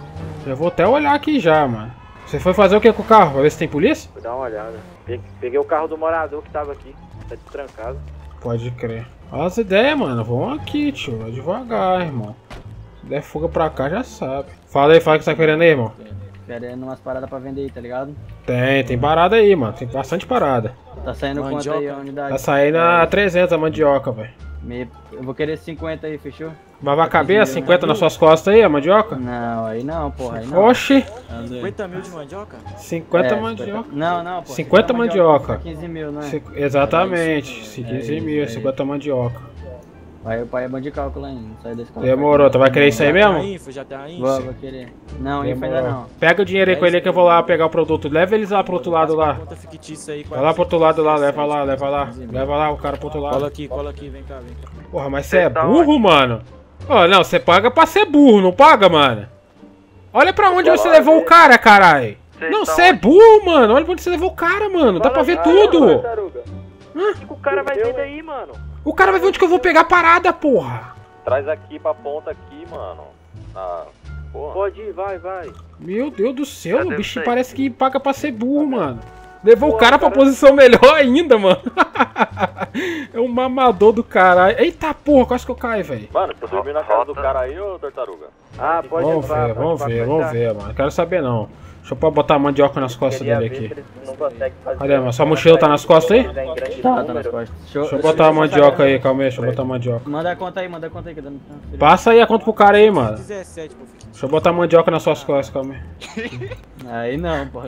Eu vou até olhar aqui já, mano. Você foi fazer o que com o carro? Pra ver se tem polícia? Vou dar uma olhada. Pe- Peguei o carro do morador que tava aqui. Tá destrancado. Pode crer. Olha as ideias, mano. Vamos aqui, tio. Vai devagar, irmão. Se der fuga pra cá, já sabe. Fala aí, fala o que você tá querendo aí, irmão. Querendo umas paradas pra vender aí, tá ligado? Tem, tem parada aí, mano. Tem bastante parada. Tá saindo quanto aí a unidade? Tá saindo a trezentos a mandioca, velho. Me- Eu vou querer cinquenta aí, fechou? Mas vai caber a cinquenta nas suas costas aí, a mandioca? Não, aí não, porra, aí não. Oxi! cinquenta mil de mandioca? cinquenta É, mandioca. Não, não, porra. cinquenta mandioca. quinze mil, né? Cin- Exatamente. quinze mil, aí. cinquenta mandioca. Vai, o pai é bom de cálculo ainda. Sai desse cálculo. Demorou, tu vai querer isso aí mesmo? Info, já tem a info. Vou, vou querer. Não, info ainda não. Pega o dinheiro aí com ele que eu vou lá pegar o produto. Leva eles lá pro outro lado lá. Vai lá pro outro lado lá, leva lá, leva lá. Leva lá o cara pro outro lado. Cola aqui, cola aqui, vem cá, vem cá. Porra, mas você é burro, mano? Ó, não, você paga pra ser burro, não paga, mano? Olha pra onde você levou o cara, caralho. Não, você é burro, mano. Olha pra onde você levou o cara, mano. Dá pra ver tudo. O que o cara vai ver daí, mano? O cara vai ver onde que eu vou pegar a parada, porra. Traz aqui pra ponta aqui, mano. Ah, porra. Pode ir, vai, vai. Meu Deus do céu, o bichinho parece que paga pra ser burro, mano. Levou o cara pra posição melhor ainda, mano. É um mamador do caralho. Eita porra, quase que eu caio, velho. Mano, você dormiu na casa do cara aí, ô tartaruga? Ah, pode Vamos entrar, ver, pode vamos ver, passar. vamos ver, mano. Quero saber não. Deixa eu botar a mandioca nas costas dele aqui. Cadê, mano? Sua mochila tá nas costas aí? Tá, tá nas costas. Deixa eu botar a mandioca aí, calma aí, deixa eu botar a mandioca. Manda a conta aí, manda a conta aí. Que dando... Passa aí a conta pro cara aí, mano. Deixa eu botar a mandioca nas suas costas, calma aí. Aí não, pô.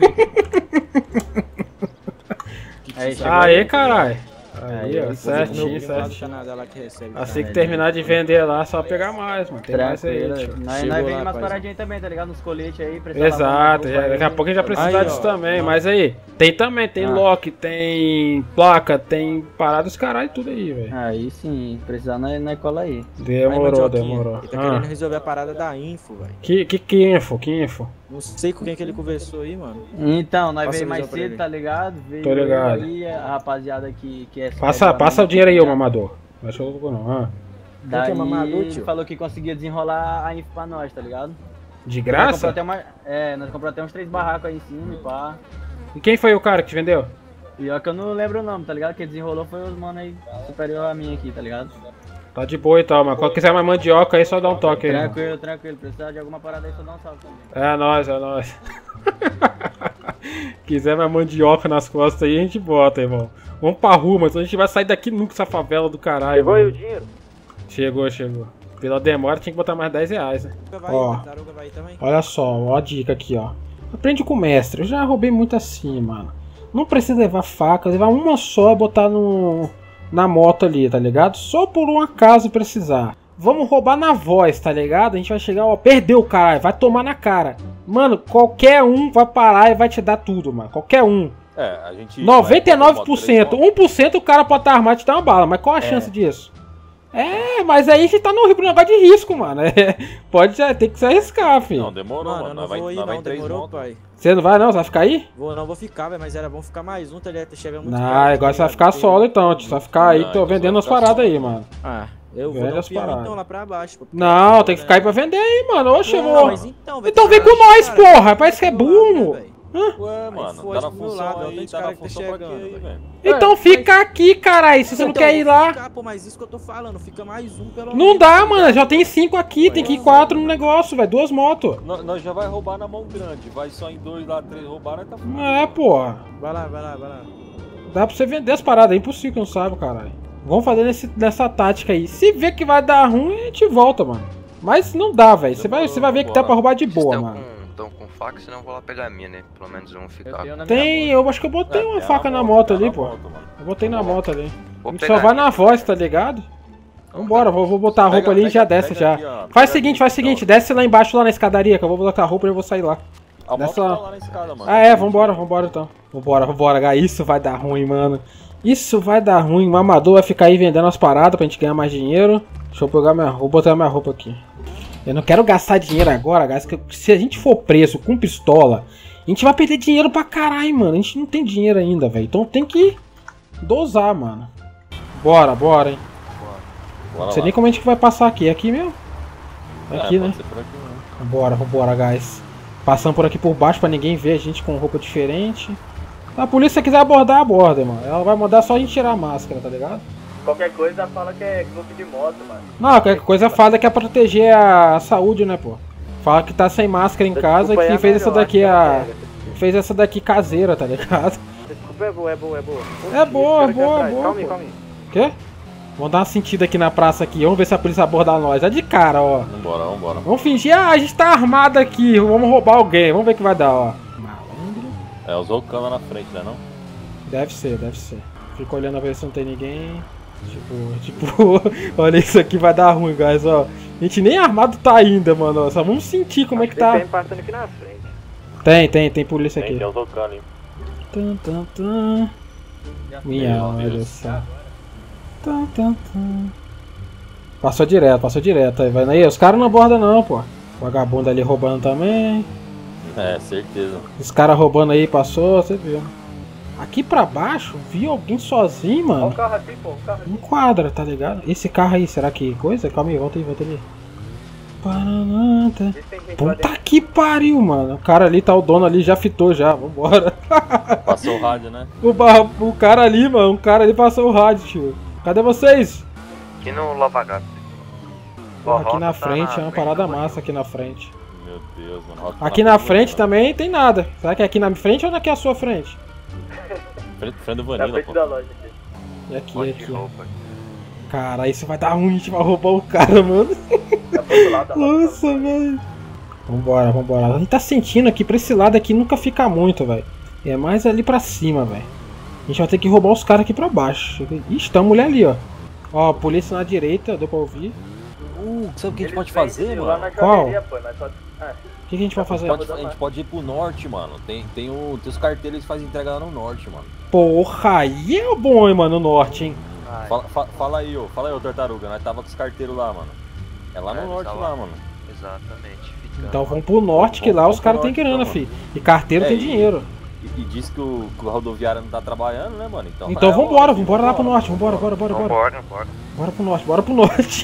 Aí, aí caralho. Aí, ó, certinho, certinho. Assim que terminar de vender lá, só pegar mais, mano. Tem mais aí. Nós, nós vendemos umas paradinhas também, tá ligado? Nos coletes aí. Exato, já, daqui a pouco a gente já precisa disso também. Mas aí, tem também, tem ah. lock, tem placa, tem paradas, caralho, tudo aí, velho. Aí sim, precisar nós, nós cola aí. Demorou, aí, demorou. Ele tá ah. querendo resolver a parada da info, velho. Que, que, que info, que info? Não sei com quem que ele conversou aí, mano. Então, nós veio mais cedo, tá ligado? Veio Tô ligado. Aí a rapaziada que, que é... Passa, passa o dinheiro aí, ô mamador. Não acho que eu não. Ah. Daí que é mamador, tio? Falou que conseguia desenrolar a info pra nós, tá ligado? De graça? Nós até uma, é, nós compramos até uns três barracos aí em cima e pá. E quem foi o cara que te vendeu? Pior que eu não lembro o nome, tá ligado? Quem desenrolou foi os mano aí superior a mim aqui, tá ligado? Tá de boa e tal, mas quando quiser mais mandioca aí, só dá um toque aí. Tranquilo, mano. Tranquilo. Precisar de alguma parada aí, só dá um salve também. É nóis, é nóis. Quiser mais mandioca nas costas aí, a gente bota, irmão. Vamos pra rua, mas a gente vai sair daqui nunca, essa favela do caralho. Chegou aí o dinheiro? Chegou, chegou. Pela demora tinha que botar mais dez reais, né? Vai, ó, vai olha só, ó a dica aqui, ó. Aprende com o mestre. Eu já roubei muito assim, mano. Não precisa levar faca, levar uma só e botar no... na moto ali, tá ligado? Só por um acaso precisar. Vamos roubar na voz, tá ligado? A gente vai chegar, ó, perdeu, caralho, vai tomar na cara. Mano, qualquer um vai parar e vai te dar tudo, mano. Qualquer um. É, a gente... noventa e nove por cento. um por cento o cara pode estar armado e te dar uma bala, mas qual a é. chance disso? É, mas aí a gente tá no negócio de risco, mano. É, pode já ter que se arriscar, filho. Não, demorou, mano. mano. Não vai, vou ir não, vai demorou, pai. Você não vai não? Você vai ficar aí? Vou, não vou ficar, velho, mas era bom ficar mais um, tá ligado? Chega muito Não, agora você vai ficar solo então, tio. Você vai ficar aí, tô vendendo as paradas aí, mano. Ah, eu vou dar um peão, então lá pra baixo. Pô, não, tem que ficar aí pra vender aí, mano. Oxe, eu vou... Não, mas então, então vem com nós, porra. Parece que é burro. Ué, mano, tá na função aí, tá na função pra quê aí, velho? Então fica aqui, caralho, se você não quer ir lá. Pô, mas isso que eu tô falando, fica mais um pelo Não dá, mano, já tem cinco aqui, tem que ir quatro no negócio, velho, duas motos. Nós já vai roubar na mão grande, vai só em dois lá, três roubar, nós tá fudido. É, porra. Vai lá, vai lá, vai lá. Dá pra você vender as paradas, é impossível que não sabe, caralho. Vamos fazer nesse, nessa tática aí. Se ver que vai dar ruim, a gente volta, mano. Mas não dá, velho, você vai, você vai ver que dá pra roubar de boa, mano. Com faca, senão eu vou lá pegar a minha, né? Pelo menos um ficar. Eu tem, eu acho que eu botei é, uma faca na moto, moto ali, pô. Moto, eu botei na moto ali. A gente só vai na voz, tá ligado? Vambora, vou, vou botar a roupa pega, ali e já pega, desce pega já. Aqui, ó, faz o seguinte, faz o seguinte, desce lá embaixo lá na escadaria, que eu vou botar a roupa e eu vou sair lá. A desce lá. lá. lá na escada, mano. Ah é, vambora, vambora então. Vambora, vambora, cara. Isso vai dar ruim, mano. Isso vai dar ruim. O mamador vai ficar aí vendendo as paradas pra gente ganhar mais dinheiro. Deixa eu pegar minha roupa, botar minha roupa aqui. Eu não quero gastar dinheiro agora, guys, que se a gente for preso com pistola, a gente vai perder dinheiro pra caralho, mano. A gente não tem dinheiro ainda, velho. Então tem que dosar, mano. Bora, bora, hein. Bora. Não sei lá. Nem como a gente vai passar aqui. É aqui mesmo? É aqui, é, né? Por aqui, né? Bora, bora, guys. Passando por aqui por baixo pra ninguém ver a gente com roupa diferente. Se a polícia quiser abordar, aborda, mano. Ela vai mandar só a gente tirar a máscara, tá ligado? Qualquer coisa fala que é grupo de moto, mano. Não, qualquer coisa fala que é pra proteger a saúde, né, pô? Fala que tá sem máscara em casa e que fez essa daqui a... Fez essa daqui caseira, tá ligado? Desculpa, é boa, é boa, é boa. É boa, é boa, é boa. Calma aí, calma aí. Quê? Vamos dar uma sentida aqui na praça aqui. Vamos ver se a polícia abordar nós. É de cara, ó. Vambora, vambora. Vamos fingir, ah, a gente tá armado aqui. Vamos roubar alguém. Vamos ver o que vai dar, ó. Malandro. É, usou o cano na frente, né não? Deve ser, deve ser. Fica olhando pra ver se não tem ninguém. Tipo, tipo, olha isso aqui vai dar ruim, guys, ó. A gente nem armado tá ainda, mano, ó. Só vamos sentir como é que tá. Tem passando aqui na frente. Tem, tem, tem polícia aqui. Tem, tem um tocando, hein. Tum, tum, tum. Minha, olha só. Tum, tum, tum. Passou direto, passou direto. Aí, vai aí, os caras não abordam não, pô. O vagabundo ali roubando também. É, certeza. Os caras roubando aí, passou, você viu. Aqui pra baixo, vi alguém sozinho, mano. Olha o carro aqui, pô, o carro aqui. Enquadra, tá ligado? Esse carro aí, será que coisa? Calma aí, volta aí, volta ali. Paranata. Puta que pariu, mano. O cara ali, tá o dono ali, já fitou já, vambora. Passou o rádio, né? O, bar... o cara ali, mano, o cara ali passou o rádio, tio. Cadê vocês? Aqui no Lava Gato. Porra, aqui na frente, é uma parada massa aqui na frente. Meu Deus, mano. Aqui na frente também tem nada. Será que é aqui na frente ou aqui é a sua frente? Frente, frente do Vanilla, na frente pô. da loja aqui. E aqui, e aqui. Cara, isso vai dar ruim, a gente vai roubar o cara, mano. Nossa, velho. Vambora, vambora. A gente tá sentindo aqui pra esse lado aqui nunca fica muito, velho. É mais ali pra cima, velho. A gente vai ter que roubar os caras aqui pra baixo. Ixi, tem uma mulher ali, ó. Ó, polícia na direita, deu pra ouvir. Uh, sabe o que a gente pode fazer, mano? Qual? Pô, nós só... ah. O que, que a gente vai fazer? A gente, pode, a gente pode ir pro norte, mano. Tem, tem, o, tem os carteiros que fazem entrega lá no norte, mano. Porra, aí é bom, hein, mano, no norte, hein. Fala, fa, fala aí, ô. Fala aí, ô, Tartaruga. Nós tava com os carteiros lá, mano. É lá no É, norte, tá lá, lá. mano. Exatamente. Fica... Então vamos pro norte, que lá os caras têm grana, então, fi. E carteiro É, tem e- dinheiro. E, e diz que o, que o rodoviário não tá trabalhando, né, mano? Então, Então é, vambora, ó, vambora lá pro norte, vambora, bora, bora, bora. Vambora, bora. Bora pro norte, bora pro norte.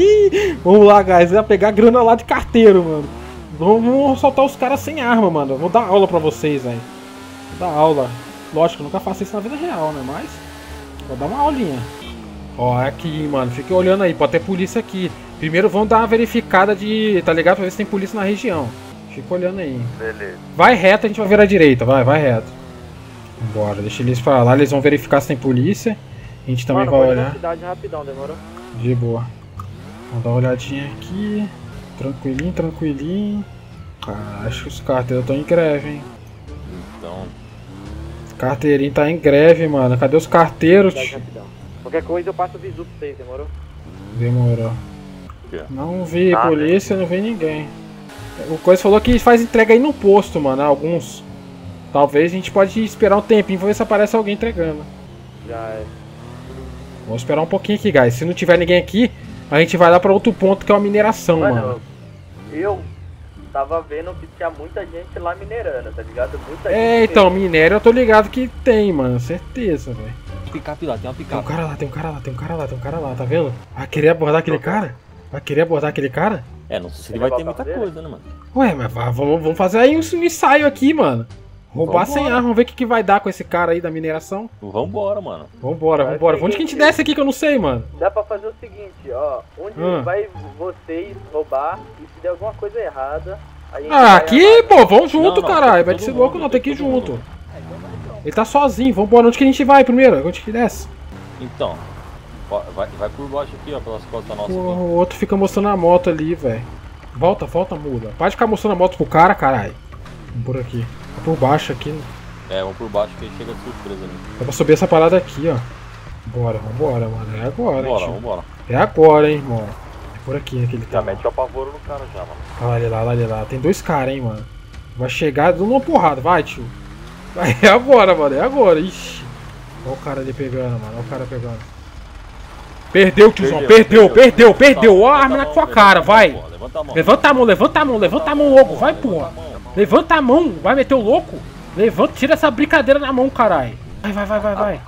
Vamos lá, guys, vai pegar grana lá de carteiro, mano. Vamos soltar os caras sem arma, mano. Eu vou dar aula pra vocês, velho. Vou dar aula. Lógico, eu nunca faço isso na vida real, né? Mas vou dar uma aulinha. Ó, aqui, mano. Fique olhando aí, pode ter polícia aqui. Primeiro vamos dar uma verificada de... Tá ligado? Pra ver se tem polícia na região. Fica olhando aí. Beleza. Vai reto, a gente vai virar à direita. Vai, vai reto. Vambora, deixa eles pra lá. Eles vão verificar se tem polícia. A gente também Mano, vai pode ir na olhar. cidade rapidão, demorou? De boa. Vamos dar uma olhadinha aqui. Tranquilinho, tranquilinho. Ah, acho que os carteiros estão em greve, hein. Então, Carteirinho tá em greve, mano. Cadê os carteiros? Cidade rapidão. Qualquer coisa eu passo o visu pra vocês, demorou? Demorou. que? Não vi Ah, polícia, não vi ninguém. O Coisa falou que faz entrega aí no posto, mano. Alguns. Talvez a gente pode esperar um tempinho pra ver se aparece alguém entregando. Já é. Vamos esperar um pouquinho aqui, guys. Se não tiver ninguém aqui, a gente vai lá pra outro ponto que é a mineração, mano. Mano, eu tava vendo que tinha muita gente lá minerando, tá ligado? Muita gente. É, então, minério eu tô ligado que tem, mano. Certeza, velho. Picape lá, tem uma Tem um picape. cara lá, tem um cara lá, tem um cara lá, tem um cara lá, tá vendo? Vai querer abordar aquele cara? Vai querer abordar aquele cara? É, não sei se ele vai ter muita coisa, né, mano? Ué, mas vá, vamos, vamos fazer aí um ensaio aqui, mano. Roubar Vambora. sem arma, vamos ver o que, que vai dar com esse cara aí da mineração. Vambora, mano. Vambora, vambora. Onde que a gente desce aqui que eu não sei, mano? Dá pra fazer o seguinte, ó. Onde Ah. vai vocês roubar e se der alguma coisa errada, a gente Ah, vai aqui, pô, vamos junto, Não, não, caralho. tem Vai todo ser mundo, louco não, tem que ir tem todo junto. Ele tá sozinho, vambora. Onde que a gente vai primeiro? Onde que desce? Então, ó, vai, vai por baixo aqui, ó, pelas costas nossas O, aqui. o outro fica mostrando a moto ali, velho. Volta, volta, muda. Para de ficar mostrando a moto pro cara, caralho. Vamos por aqui. Tá por baixo aqui. É, vamos por baixo que aí chega de surpresa ali. Dá pra subir essa parada aqui, ó. Bora, vambora, mano. É agora, Vambora, tio. vambora. É agora, hein, irmão. É por aqui aquele Já tá. mete o apavoro no cara já, mano. Olha lá, olha lá. Tem dois caras, hein, mano. Vai chegar dando uma porrada. Vai, tio. Vai, é agora, mano. É agora. Ixi. Olha o cara ali pegando, mano. Olha o cara pegando. Perdeu, tiozão. Perdeu, perdeu, perdeu. Ó a arma na sua cara, vai. Levanta a mão. Levanta a mão, levanta a mão, levanta a mão, louco. Vai, porra. Levanta a mão. Vai meter o louco. Levanta, tira essa brincadeira na mão, caralho. Vai, vai, vai, vai, vai.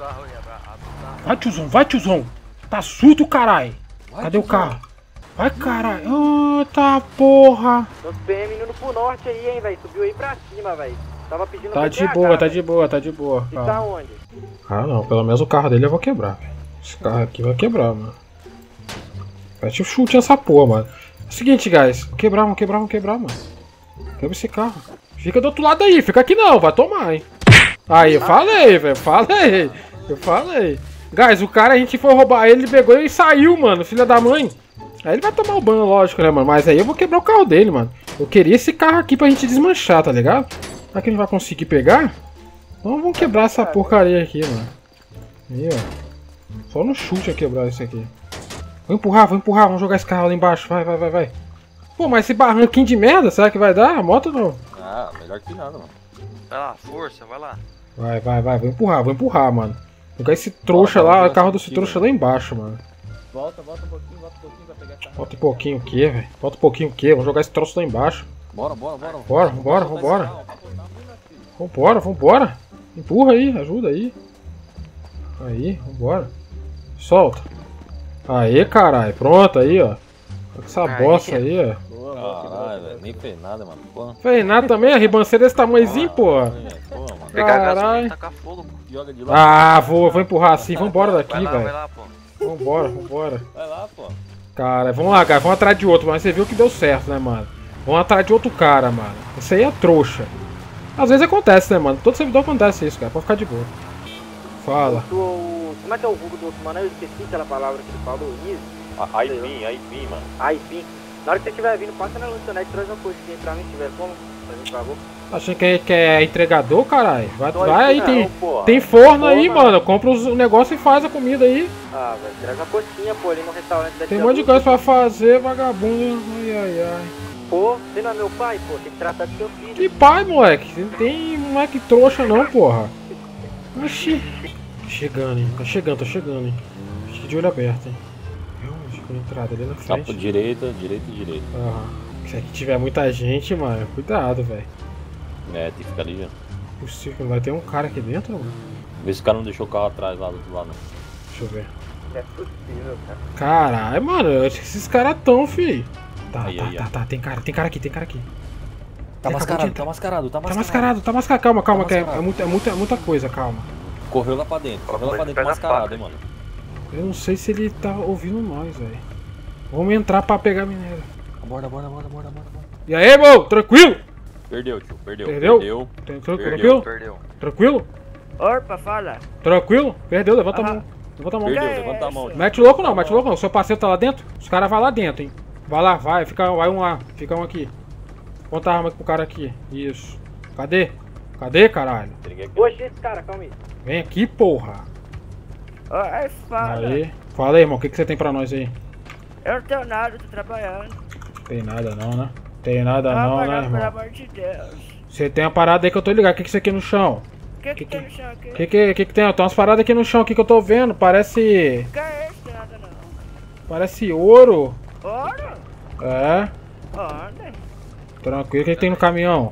Vai, tiozão, vai, tiozão. Tá surdo, caralho. Cadê o carro? Vai, caralho. Eita porra. Os P M indo pro norte aí, hein, velho. Subiu aí pra cima, velho. Tava pedindo Tá P de T H, boa, tá velho. de boa, tá de boa. E tá Calma. onde? Ah, não. Pelo menos o carro dele eu vou quebrar, velho. Esse carro aqui vai quebrar, mano. Mete o chute nessa porra, mano. É o seguinte, guys. Vamos quebrar, vamos quebrar, vamos quebrar, mano. Quebra esse carro. Fica do outro lado aí, fica aqui não, vai tomar, hein. Aí, eu falei, velho, falei. Eu falei. Guys, o cara, a gente foi roubar ele, ele pegou e saiu, mano, filha da mãe. Aí ele vai tomar o banho, lógico, né, mano. Mas aí eu vou quebrar o carro dele, mano. Eu queria esse carro aqui pra gente desmanchar, tá ligado? Será que a gente vai conseguir pegar? Então vamos quebrar essa porcaria aqui, mano. Aí, ó. Só no chute é quebrar isso aqui. Vou empurrar, vou empurrar, vamos jogar esse carro lá embaixo. Vai, vai, vai, vai. Pô, mas esse barranquinho de merda, será que vai dar a moto ou não? Ah, melhor que nada, mano. Vai lá, força, vai lá. Vai, vai, vai, vou empurrar, vou empurrar, mano. Jogar esse trouxa lá, o carro desse trouxa lá embaixo, mano. Volta, volta um pouquinho, volta um pouquinho pra pegar essa. Volta um pouquinho o quê, velho? Volta um pouquinho o quê? Vamos jogar esse troço lá embaixo. Bora, bora, bora. Bora, vambora, vambora. Vambora, vambora. Empurra aí, ajuda aí. Aí, vambora. Solta. Aê, caralho. Pronto, aí, ó. Com essa bosta aí, ó. Caralho, velho. Nem fez nada, mano. Porra. Fez nada também? A ribanceira desse tamanhozinho, porra. Caralho. Ah, vou, vou empurrar assim. Vambora daqui, velho. Vambora, vambora. Vai lá, pô. Cara, vamos lá, cara. Vamos atrás de outro. Mas você viu que deu certo, né, mano? Vamos atrás de outro cara, mano. Isso aí é trouxa. Às vezes acontece, né, mano? Todo servidor acontece isso, cara. Pode ficar de boa. Fala. O, como é que é o vulgo do outro mano? Eu esqueci aquela palavra que ele falou. Isso. Aipim, Aipim, mano. Aipim. Na hora que você estiver vindo, passa na lanchonete, traz uma coxinha pra mim, se tiver como. Faz um favor. Achando que é, que é entregador, caralho? Vai, Não, vai aí, não, tem, porra. tem forno Porra, aí, mano. mano. Compra os- o negócio e faz a comida aí. Ah, velho, traz uma coxinha, pô, ali no restaurante da Tem um tia monte de Dulce. coisa pra fazer, vagabundo. Ai, ai, ai. Pô, você não é meu pai, pô, tem que tratar do seu filho. Que pai, moleque? Você não tem moleque trouxa não, porra. Oxi. Tá chegando, hein? Tá chegando, tá chegando, hein? Acho que de olho aberto, hein? Acho que entrada ali na Capa frente. direita, direita e direita. Aham. Se aqui tiver muita gente, mano, cuidado, velho. É, tem que ficar ali já. Possível que não vai ter um cara aqui dentro, mano? Vê se o cara não deixou o carro atrás lá do outro lado. Né? Deixa eu ver. É possível, cara. Caralho, mano, eu acho que esses caras tão, fi. Tá, Aí, tá, aí, tá, aí. tá, tem cara, tem cara aqui, tem cara aqui. Tá Ele acabou de mascarado, entrar. tá mascarado, tá Tá mascarado. mascarado, tá mascarado. Calma, calma, que é, mascarado. é muita, é, muita, é muita coisa, calma. Correu lá pra dentro, correu lá pra dentro mascarado, hein, mano. Eu não sei se ele tá ouvindo nós, velho. Vamos entrar pra pegar minério. Bora, bora, bora, bora, bora. E aí, irmão? Tranquilo? Perdeu, tio, perdeu. Perdeu? Perdeu. Tran- tran- Perdeu, Tranquilo? Perdeu. Tranquilo? Opa, fala. Tranquilo? Perdeu, levanta a Aham. mão. Levanta a mão. Perdeu, Que levanta a é mão. isso? tio. Mete louco não, mete louco não. Seu parceiro tá lá dentro? Os caras vão lá dentro, hein? Vai lá, vai, fica, vai um lá, fica um aqui. Conta a arma aqui pro cara aqui. Isso. Cadê? Cadê, caralho? Tem ninguém aqui. Oxe, esse cara, calma aí. Vem aqui, porra. Ai, fala. Aí. Fala aí, irmão, o que, que você tem pra nós aí? Eu não tenho nada, tô trabalhando. Tem nada não, né? Tem nada Ah, não, mas né, não, pelo irmão? amor de Deus. Você tem uma parada aí que eu tô ligado. O que, que isso aqui no chão? O que que, Que tem que- no chão aqui? O que, que, que que tem? Tem umas paradas aqui no chão aqui que eu tô vendo. Parece. Que é isso? Tem nada não. Parece ouro. Ouro? É. Onde? Tranquilo. O que, que tem no caminhão?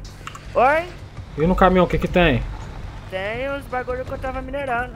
Oi? E no caminhão, o que, que tem? Tem uns bagulho que eu tava minerando.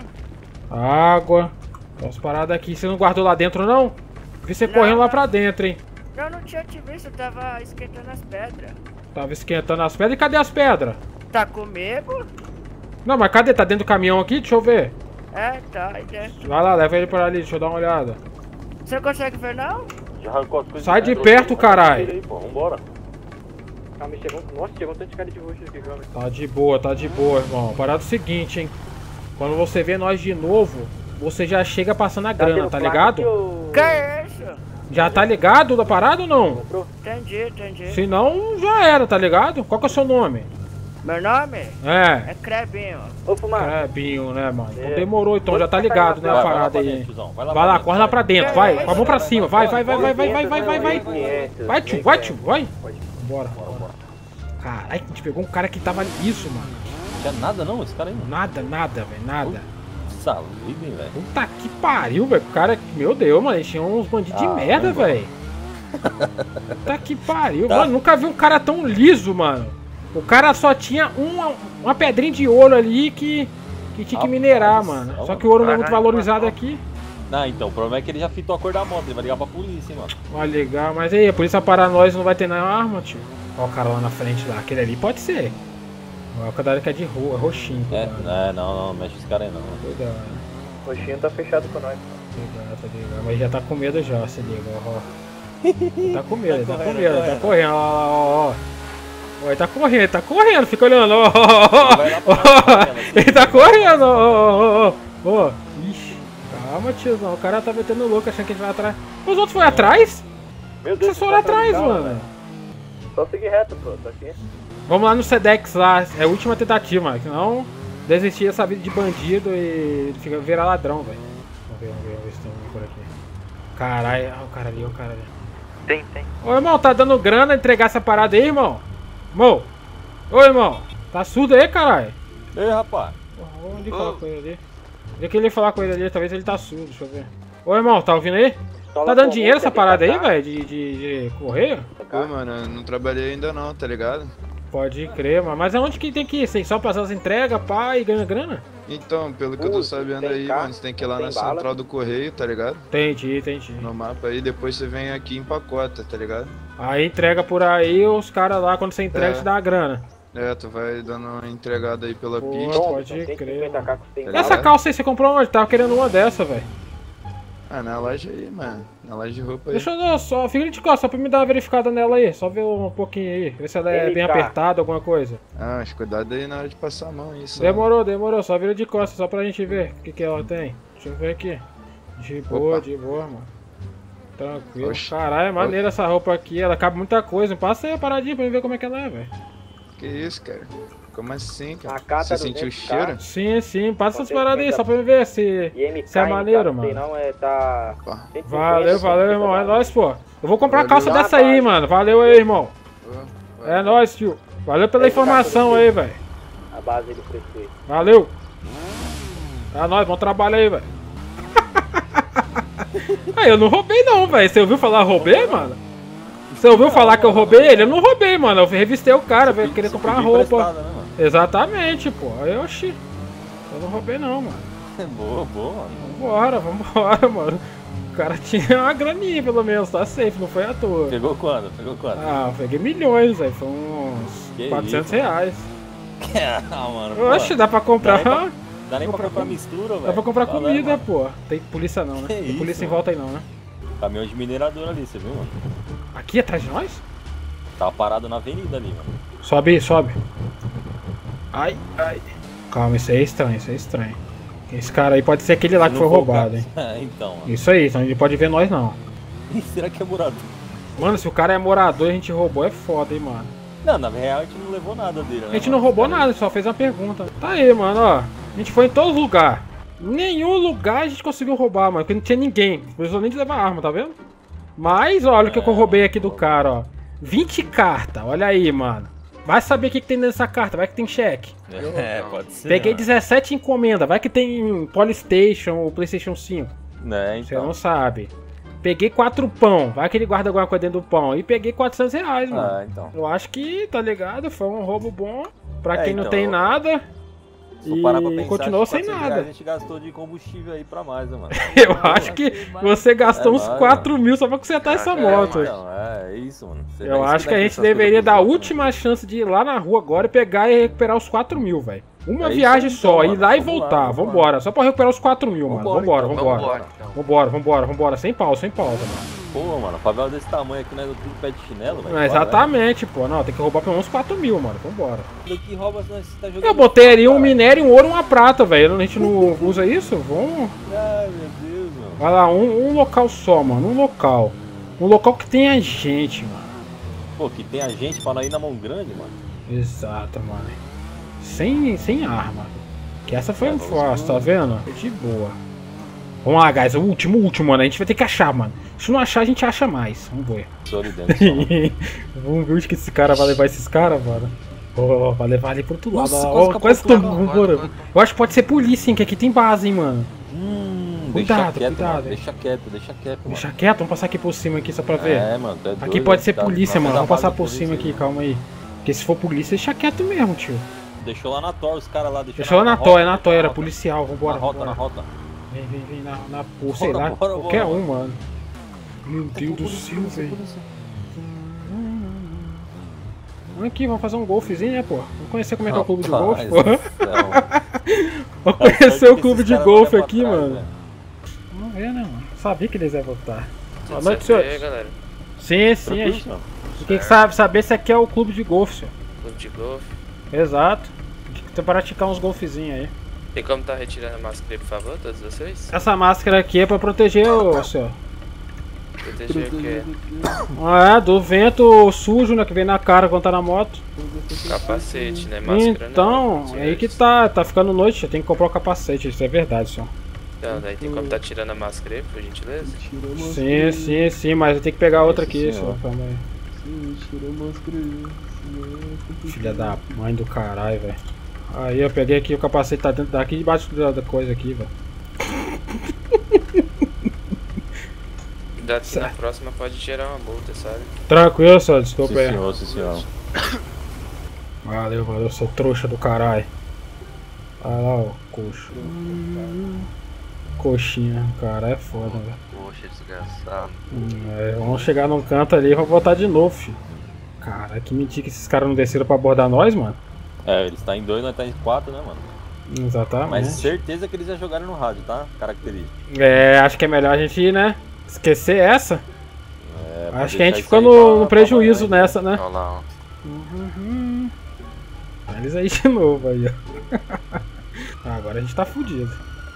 Água. Tem umas paradas aqui. Você não guardou lá dentro, não? Vi você Não. correndo lá pra dentro, hein? Eu não tinha te visto, eu tava esquentando as pedras. Tava esquentando as pedras. E cadê as pedras? Tá comigo? Não, mas cadê? Tá dentro do caminhão aqui? Deixa eu ver. É, tá aí dentro. Vai lá, leva ele pra ali. Deixa eu dar uma olhada. Você consegue ver não? Já arrancou as coisas. Sai de dentro, perto, vai caralho. aí, pô, vambora. Calma, chegou. Nossa, chegou um tanto de cara de roxo aqui, calma. Tá de boa, tá de boa, irmão. Parada é o seguinte, hein? Quando você vê nós de novo, você já chega passando a grana, tá ligado? Que é isso? Já tá ligado da parada ou não? Entendi, entendi. Se não, já era, tá ligado? Qual que é o seu nome? Meu nome? É. É Crebinho. Ô, Fumar. Crebinho, né, mano? Então demorou, então já tá ligado, né, a Vai, vai lá parada pra aí. dentro, tiozão. Vai lá Vai pra lá, dentro, corre lá pra dentro, vai. Com a mão pra vai, cima, vai, vai, vai, vai, vai, vai, vai, vai, vai, vai. quinhentos, Vai, tio, vai, tio, vai. Pode. Bora. Bora, bora. Caralho, a gente pegou um cara que tava isso, mano. Não tinha nada não, esse cara aí, mano. Nada, nada, velho, nada. Salve, hein, velho. Puta que pariu, velho. O cara, meu Deus, mano, eles tinham uns bandidos de Ah, merda, vambora. velho. Puta que pariu, Tá. mano. Nunca vi um cara tão liso, mano. O cara só tinha uma, uma pedrinha de ouro ali que, que tinha que Rapaz, minerar, mano. não, Só que o ouro não é muito caralho, valorizado mano. aqui. Não, então, o problema é que ele já fitou a cor da moto, ele vai ligar pra polícia, hein, mano. Vai ligar, mas aí, a polícia parar nós não vai ter nenhuma arma, tio. Ó o cara lá na frente lá. Aquele ali pode ser. Ó, o cara que é de rua, roxinho. É, Cuidado, é, não, não, não mexe esse cara aí não. cuidado. Coxinho tá fechado com nós. Cuidado, tá ligado? Mas já tá com medo já, se liga, ó. Tá com medo, ele tá com medo, ele tá correndo, ó, ó, ó, ó. Ó, ele tá correndo, ele tá correndo, fica olhando, ó, ó, ó, Vai lá ó, pra dentro, ele tá correndo, ó, ó, ó, ó, ó. Ixi, calma, tiozão, o cara tá metendo louco achando que a gente vai atrás. Os outros foram atrás? Meu Vocês foram atrás, mano. Só seguir reto, pô, tá aqui. Vamos lá no Sedex lá, é a última tentativa, mano, senão desistir dessa vida de bandido e fica, virar ladrão, velho. ver, vamos ver, vamos ver se tem alguém por aqui. Caralho, olha o cara ali, olha o cara ali. Tem, tem. Ô irmão, tá dando grana entregar essa parada aí, irmão? Irmão! Ô irmão! Tá surdo aí, caralho? Ei, rapaz! Vamos ali falar com ele ali. Eu queria falar com ele ali, talvez ele tá surdo, deixa eu ver. Ô irmão, tá ouvindo aí? Tá dando dinheiro essa parada aí, velho? De, de, de correio? Pô, mano, eu não trabalhei ainda não, tá ligado? Pode crer, mano. Mas aonde que tem que ir? Tem só fazer as entregas, pá, e ganha grana? Então, pelo que eu tô sabendo aí, mano, você tem que ir lá na central do correio, tá ligado? Entendi, entendi. No mapa aí, depois você vem aqui em empacota, tá ligado? Aí entrega por aí, os caras lá, quando você entrega, É. te dá a grana. É, tu vai dando uma entregada aí pela Pô, pista. pode crer. Tá Essa ligado? calça aí você comprou onde? Tava querendo uma dessa, velho. Ah, na loja aí, mano. Na loja de roupa aí. Deixa eu dar só, fica de costas, só pra me dar uma verificada nela aí. Só ver um pouquinho aí, ver se ela é bem Ele tá. apertada, alguma coisa. Ah, mas cuidado aí na hora de passar a mão aí, só. Demorou, demorou, só vira de costas, só pra gente ver o que que ela tem. Deixa eu ver aqui. De boa, Opa. de boa, mano. Tranquilo. Oxi. Caralho, é maneira essa roupa aqui, ela cabe muita coisa. Passa aí a paradinha pra eu ver como é que ela é, velho. Que isso, cara? Como assim, cara? cata Você sentiu o cheiro? Sim, sim, passa essas paradas aí, só pra eu ver se, se é maneiro, mano. Não, é, tá... Valeu, valeu, irmão. É nóis, pô. Eu vou comprar Valeu. calça dessa aí, mano. Valeu aí, irmão. É nóis, tio. Valeu pela informação aí, velho. A base do prefeito. Valeu. É nóis, bom trabalho aí, velho. Aí, eu não roubei não, velho. Você ouviu falar roubei, mano? Você ouviu falar que eu roubei ele? Eu não roubei, mano. Eu revistei o cara, velho. Queria comprar uma roupa. Exatamente, pô. Aí, oxi. Eu não roubei não, mano. Boa, boa. Vambora, vambora, mano. O cara tinha uma graninha, pelo menos. Tá safe, não foi à toa. Pegou quando? Pegou quando? Ah, eu peguei milhões, velho. Foi uns Que quatrocentos isso, reais. Ah, mano. Oxe, pô. dá pra comprar. Dá nem pra, dá nem pra comprar mistura, velho. Dá pra comprar Valeu, comida, mano. pô. Tem polícia não, né? Que Tem isso, polícia em mano. volta aí não, né? Caminhão de minerador ali, você viu, mano? Aqui atrás de nós? Tava parado na avenida ali, mano. Sobe, sobe. Ai, ai. Calma, isso aí é estranho, isso aí é estranho. Esse cara aí pode ser aquele lá Se que não foi for o roubado, cara- hein? É, então, mano. Isso aí, então ele pode ver nós não. Ih, será que é morador? Mano, se o cara é morador e a gente roubou, é foda, hein, mano. Não, na real a gente não levou nada dele, né? A gente mano? não roubou nada, só fez uma pergunta. Tá aí, mano, ó. A gente foi em todo lugar. Nenhum lugar a gente conseguiu roubar, mano, porque não tinha ninguém. Não precisou nem de levar arma, tá vendo? Mas, olha o que eu roubei aqui do cara, ó. vinte cartas, olha aí, mano. Vai saber o que, que tem nessa carta, vai que tem cheque. É, pode ser. Peguei mano. dezessete encomendas, vai que tem Polystation ou Playstation cinco. Né, Você então. não sabe. Peguei quatro pão, vai que ele guarda alguma coisa dentro do pão. E peguei quatrocentos reais, mano. Ah, então. Eu acho que, tá ligado? Foi um roubo bom pra É, quem não então, tem eu- nada. Se for parar pra E pensar, continuou acho que sem quatrocentos nada. reais A gente gastou de combustível aí pra mais, né, mano? Eu acho que você gastou É uns nóis, quatro mil só pra consertar essa É, moto. então, é, é isso, mano. Você Eu vê acho isso que a daqui, gente essas deveria coisas dar a pros última chance de ir lá na rua agora e pegar e recuperar os quatro mil, velho. Uma É isso viagem aí, só, então, ir lá mano. e Vamos lá, voltar. vamos lá. Vambora. Só pra recuperar os quatro mil, mano. Vambora, Vambora, então, vambora. vambora, Vambora, vambora, vambora. Sem pausa, sem pausa, mano. Pô, mano, favela desse tamanho aqui, né? Tudo pé de chinelo, velho. Não, exatamente, pô. Não, tem que roubar pelo menos quatro mil, mano. Vambora. Daqui rouba, nós tá jogando. Eu botei ali um minério, um ouro e uma prata, velho. A gente não usa isso? Vamos. Ai, meu Deus, mano. Vai lá, um, um local só, mano. Um local. Um local que tenha gente, mano. Pô, que tem a gente pra não ir na mão grande, mano. Exato, mano. Sem, sem arma. Que essa foi um fácil, tá vendo? Foi de boa. Vamos lá, guys. O último, o último, mano. A gente vai ter que achar, mano. Se não achar, a gente acha mais. Vamos ver. Vamos ver onde que esse cara vai levar esses caras, mano. Oh, vai levar ali pro outro lado. Nossa, Ó, quase quase capotou, todo mundo. agora, Vambora. Eu acho que pode ser polícia, hein? Que aqui tem base, hein, mano. Hum, Cuidado, deixa quieto, cuidado, mano. hein. Deixa quieto, deixa quieto, mano. Deixa quieto, vamos passar aqui por cima aqui só pra ver. É, mano, tu é Aqui doido, pode ser tá- polícia, tá mano. fazendo Vamos a passar base por da cima polícia aqui, calma aí. Porque se for polícia, deixa quieto mesmo, tio. Deixou lá na Tor, os caras lá. Deixou, Deixa lá na rota, toia, na toia, era rota. policial, vambora. Na rota, vambora. na rota. Vem, vem, vem na, na por, sei Bora, lá, bora, qualquer bora, um, mano. Meu Deus do céu, velho. Vamos aqui, vamos fazer um golfezinho, né, pô? Vamos conhecer como é que é o clube de golfe, Rapaz pô. do céu. Vamos Tá certo conhecer o que clube esses de caras golfe vão aqui, pra trás, mano. velho. Vamos ver, né, mano? Sabia que eles iam voltar. Boa Tudo noite, certo aí, senhores. galera? Sim, sim. A Tranquilo, gente senhor? tem que saber, saber se aqui é o clube de golfe, senhor. Clube de golfe. Exato. Tem que praticar uns golfezinhos aí. Tem como tá retirando a máscara aí, por favor, todos vocês? Essa máscara aqui é pra proteger o senhor. Proteger o quê? Ah, é, do vento sujo, né, que vem na cara quando tá na moto. Capacete, né? Máscara Então, não. é aí que tá, tá ficando noite, tem que comprar o capacete, isso é verdade, senhor. Então, daí tem como tá tirando a máscara aí, por gentileza? Sim, sim, sim, mas eu tenho que pegar outra aqui, Sim, só. Calma aí. Sim, tirou a máscara aí. Filha da mãe do caralho, velho. Aí eu peguei aqui, o capacete tá dentro daqui, debaixo da, da coisa aqui, velho. Cuidado que na próxima pode gerar uma multa, sabe? Tranquilo, senhor, desculpa aí. Sim, senhor, sim, senhor. Valeu, valeu, seu trouxa do caralho. Olha lá, ó, coxa. Coxinha, cara, é foda, velho. Poxa, desgraçado. É, vamos chegar num canto ali e vamos voltar de novo, filho. Cara, que mentira que esses caras não desceram pra abordar nós, mano. É, eles tá em dois, nós tá em quatro, né, mano? Exatamente. Mas certeza que eles já jogaram no rádio, tá? Característica. É, acho que é melhor a gente, né, esquecer essa. É, acho que a gente ficou no, no prejuízo nessa, né? Olha lá, ó. Uhum. Eles aí de novo aí, ó. Ah, agora a gente tá fudido.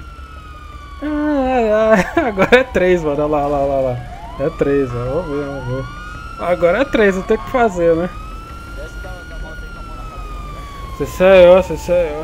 Ah, ah, agora é três, mano. Olha lá, olha lá, olha lá. É três, ó. Vamos ver, vamos ver. Agora é três, não tem o que fazer, né? Você saiu, você saiu.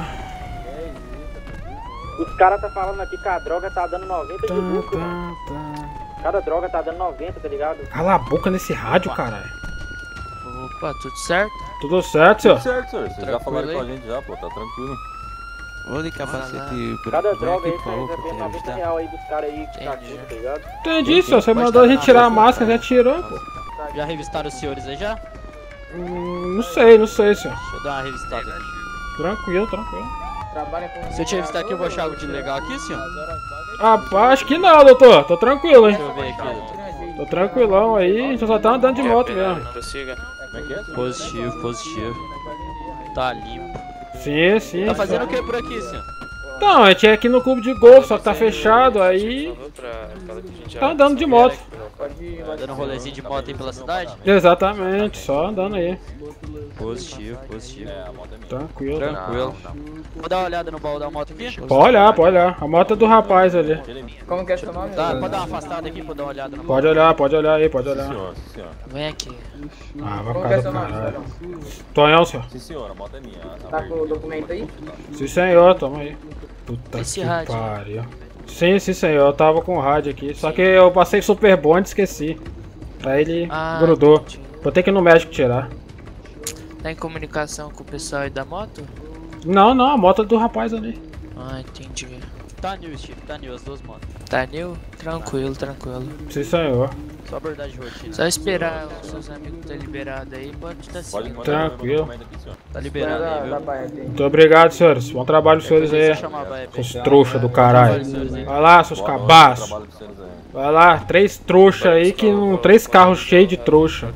Os caras tá falando aqui que a droga tá dando noventa de lucro, mano. Cada droga tá dando noventa, tá ligado? Cala a boca nesse rádio, caralho. Opa, tudo certo? Tudo certo, senhor? Tudo certo, senhor. Vocês já falaram com a gente já, pô. Tá tranquilo. Vou de capacete. Cada droga aí tá recebendo noventa reais aí dos caras aí que tá aqui, tá ligado? Entendi, senhor. Você mandou a gente tirar a máscara, já tirou, pô. Já revistaram os senhores aí já? Hum, não sei, não sei, senhor. Deixa eu dar uma revistada aqui. Tranquilo, tranquilo. Se eu te revistar aqui, eu vou achar algo de legal aqui, senhor? Rapaz, acho que não, doutor. Tô tranquilo, hein. Deixa eu ver aqui, doutor. Tô tranquilão aí, a gente só tá andando de moto mesmo. Prossiga. Positivo, positivo. Tá limpo. Sim, sim. Tá fazendo o que por aqui, senhor? Então, a gente é aqui no clube de golfe, só que tá fechado, aí tá andando de moto. Dando um rolezinho de moto aí pela cidade? Exatamente, só andando aí. Positivo, positivo. Tranquilo. Tranquilo. Vou dar uma olhada no baú da moto aqui? Pode olhar, pode olhar. A moto é do rapaz ali. Como que é seu nome? Tá, pode dar uma afastada aqui pra eu dar uma olhada no Pode olhar, pode olhar aí, pode olhar. Vem aqui. Ah, vai Como ficar que é do seu nome, caralho. senhor? Tonhão, senhor. Sim, senhor, a moto é minha. Tá com o documento aí? Sim, senhor, toma aí. Puta Esse que rádio. pariu. Sim, sim, senhor, eu tava com o rádio aqui. Só que eu passei super bom e esqueci. Aí ele Ah, grudou. entendi. Vou ter que ir no médico tirar. Tá em comunicação com o pessoal aí da moto? Não, não, a moto é do rapaz ali. Ah, entendi. Tá new, Steve, tá new, as duas motos. Tá new? Tranquilo, tranquilo. Sim, senhor. Só abordagem de rotina. Só esperar os seus amigos tá liberado aí, pode estar seguindo. Tranquilo. Tá liberado aí, viu? Muito obrigado, senhores. Bom trabalho, senhores aí. Seus trouxa do caralho. Vai lá, seus cabaços. Vai lá, três trouxa aí que não. Três carros cheios de trouxa.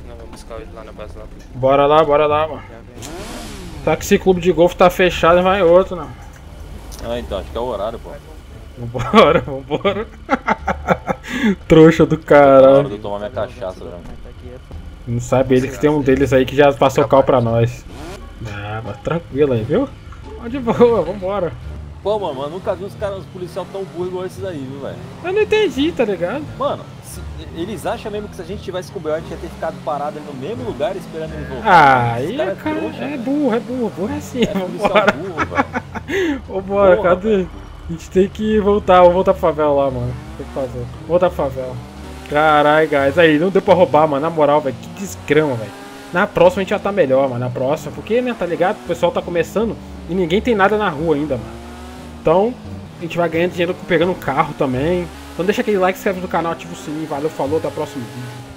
Bora lá, bora lá, mano. Só que esse clube de golfe tá fechado e vai outro, não. Ah, então, acho que é o horário, pô. Vambora, vambora. Trouxa do Tá na hora caralho. de eu tomar minha cachaça já. Não sabe ele que tem um deles aí que já passou cal pra nós. Ah, mas tranquilo aí, viu? Ó, de boa, vambora. Pô, mano, eu nunca vi uns caras, uns policial tão burros igual esses aí, viu, velho? Eu não entendi, tá ligado? Mano, se- eles acham mesmo que se a gente tivesse com o B O, a gente ia ter ficado parado ali no mesmo lugar esperando eles voltar. Ah, Esse aí cara é, cara, trouxa, é velho. burro, é burro, burro é assim, É policial vambora. burro, velho. Vambora, Porra, cadê? A gente tem que voltar, vou voltar pra favela lá, mano. Tem que fazer. Voltar pra favela. Caralho, guys, aí, não deu pra roubar, mano, na moral, velho, que desgrama, velho. Na próxima a gente já tá melhor, mano, na próxima, porque, né, tá ligado? O pessoal tá começando e ninguém tem nada na rua ainda, mano. Então, a gente vai ganhando dinheiro pegando um carro também. Então deixa aquele like, se inscreve no canal, ativa o sininho, valeu, falou, até o próximo vídeo.